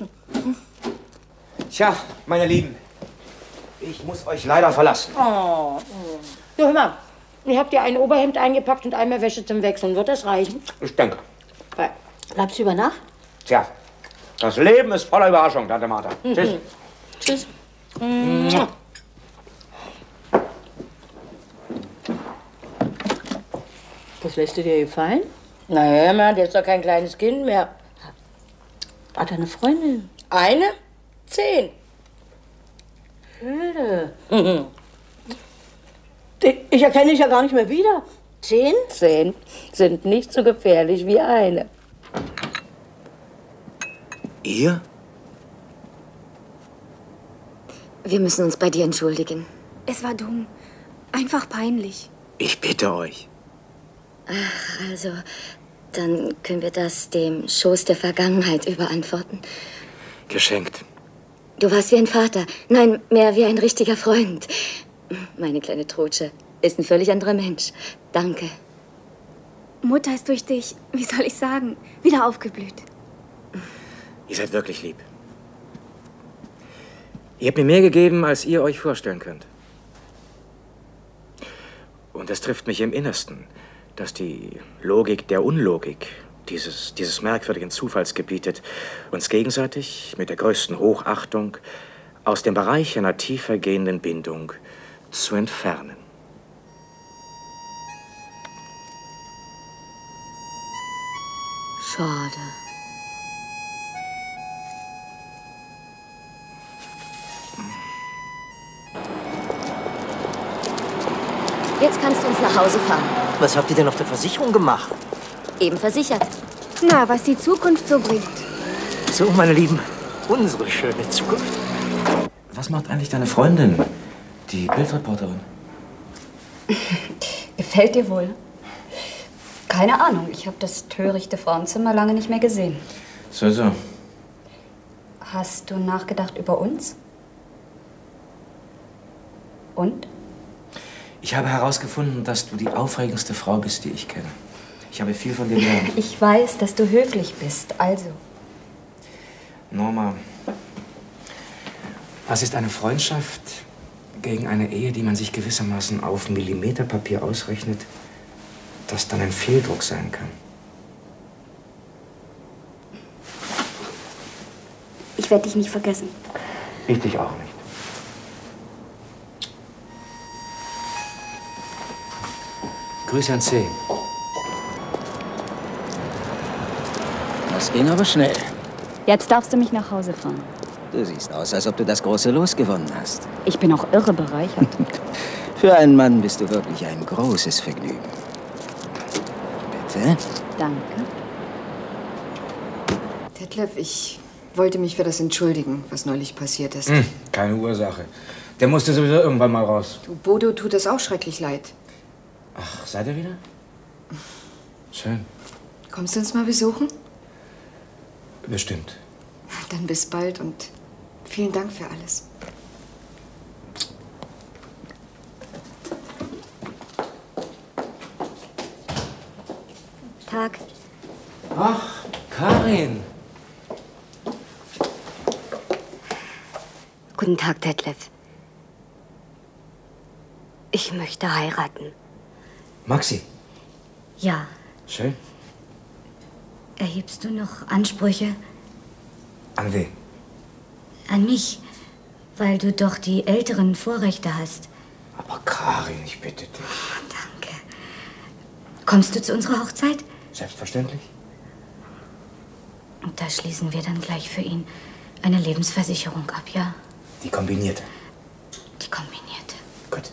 Tja, meine Lieben, ich muss euch leider verlassen. Oh. Du, hör mal, ihr habt ja ein Oberhemd eingepackt und einmal Wäsche zum Wechseln. Wird das reichen? Ich denke. Bleibst du über Nacht? Tja, das Leben ist voller Überraschung, Tante Martha. Mhm. Tschüss. Tschüss. Mhm. Das lässt dir dir gefallen? Na hör mal, der ist doch kein kleines Kind mehr. Hat er eine Freundin? Eine? Zehn. Hilde. Mhm. Ich erkenne dich ja gar nicht mehr wieder. Zehn? Zehn sind nicht so gefährlich wie eine. Ihr? Wir müssen uns bei dir entschuldigen. Es war dumm. Einfach peinlich. Ich bitte euch. Ach, also, dann können wir das dem Schoß der Vergangenheit überantworten. Geschenkt. Du warst wie ein Vater. Nein, mehr wie ein richtiger Freund. Meine kleine Trutsche ist ein völlig anderer Mensch. Danke. Mutter ist durch dich, wie soll ich sagen, wieder aufgeblüht. Ihr seid wirklich lieb. Ihr habt mir mehr gegeben, als ihr euch vorstellen könnt. Und es trifft mich im Innersten, dass die Logik der Unlogik dieses, dieses merkwürdigen Zufalls gebietet, uns gegenseitig mit der größten Hochachtung aus dem Bereich einer tiefer gehenden Bindung zu entfernen. Schade. Jetzt kannst du uns nach Hause fahren. Was habt ihr denn auf der Versicherung gemacht? Eben versichert. Na, was die Zukunft so bringt. So, meine Lieben, unsere schöne Zukunft. Was macht eigentlich deine Freundin, die Bildreporterin. Gefällt dir wohl? Keine Ahnung, ich habe das törichte Frauenzimmer lange nicht mehr gesehen. So, so. Hast du nachgedacht über uns? Und? Ich habe herausgefunden, dass du die aufregendste Frau bist, die ich kenne. Ich habe viel von dir gelernt. Ich weiß, dass du höflich bist, also. Norma, was ist eine Freundschaft gegen eine Ehe, die man sich gewissermaßen auf Millimeterpapier ausrechnet, das dann ein Fehldruck sein kann? Ich werde dich nicht vergessen. Ich dich auch nicht. Grüße an C. Das ging aber schnell. Jetzt darfst du mich nach Hause fahren. Du siehst aus, als ob du das große Los gewonnen hast. Ich bin auch irre bereichert. Für einen Mann bist du wirklich ein großes Vergnügen. Bitte? Danke. Detlef, ich wollte mich für das entschuldigen, was neulich passiert ist. Hm, keine Ursache. Der musste sowieso irgendwann mal raus. Du, Bodo tut es auch schrecklich leid. Ach, seid ihr wieder? Schön. Kommst du uns mal besuchen? Bestimmt. Dann bis bald und vielen Dank für alles. Tag. Ach, Karin. Guten Tag, Detlef. Ich möchte heiraten. Maxi. Ja. Schön. Erhebst du noch Ansprüche An wen? an mich, weil du doch die älteren Vorrechte hast? Aber Karin, ich bitte dich. Danke. Kommst du zu unserer Hochzeit? Selbstverständlich. Und da schließen wir dann gleich für ihn eine Lebensversicherung ab, ja? Die kombinierte. Die kombinierte. Gut.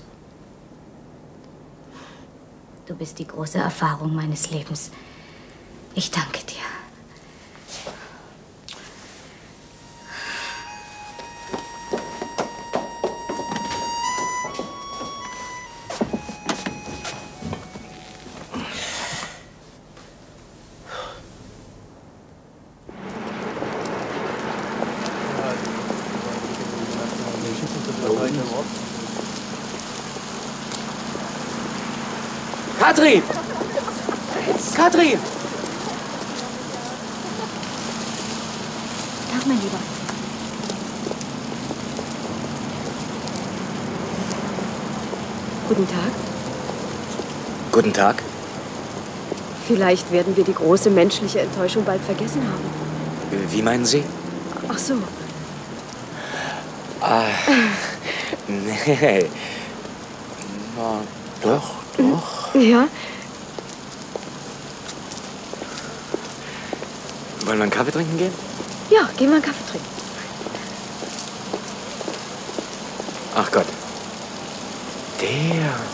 Du bist die große Erfahrung meines Lebens. Ich danke dir. Katrin! Katrin! Tag, mein Lieber. Guten Tag. Guten Tag. Vielleicht werden wir die große menschliche Enttäuschung bald vergessen haben. Wie meinen Sie? Ach so. Ah, nee. Na, doch, doch. Ja? Wollen wir einen Kaffee trinken gehen? Ja, gehen wir einen Kaffee trinken. Ach Gott. Der.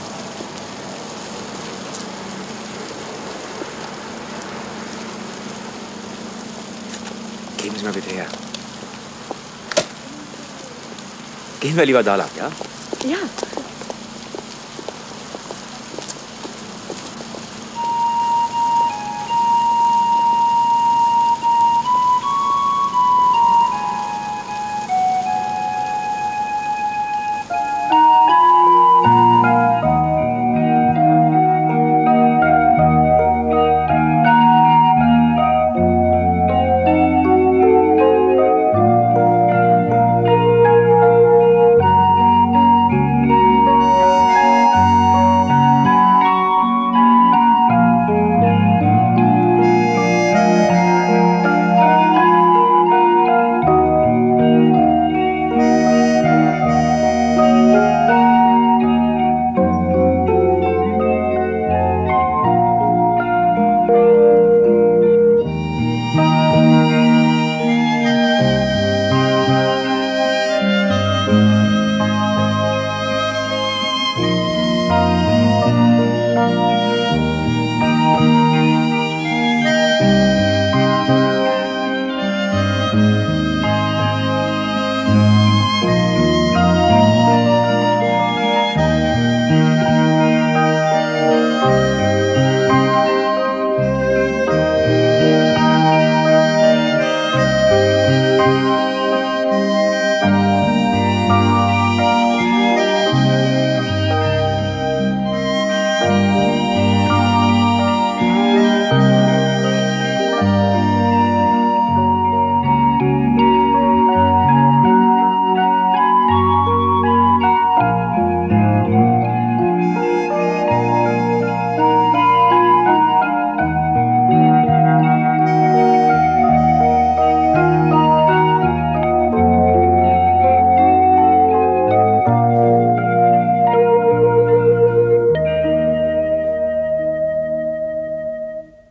Geben Sie mal bitte her. Gehen wir lieber da lang, ja? Ja.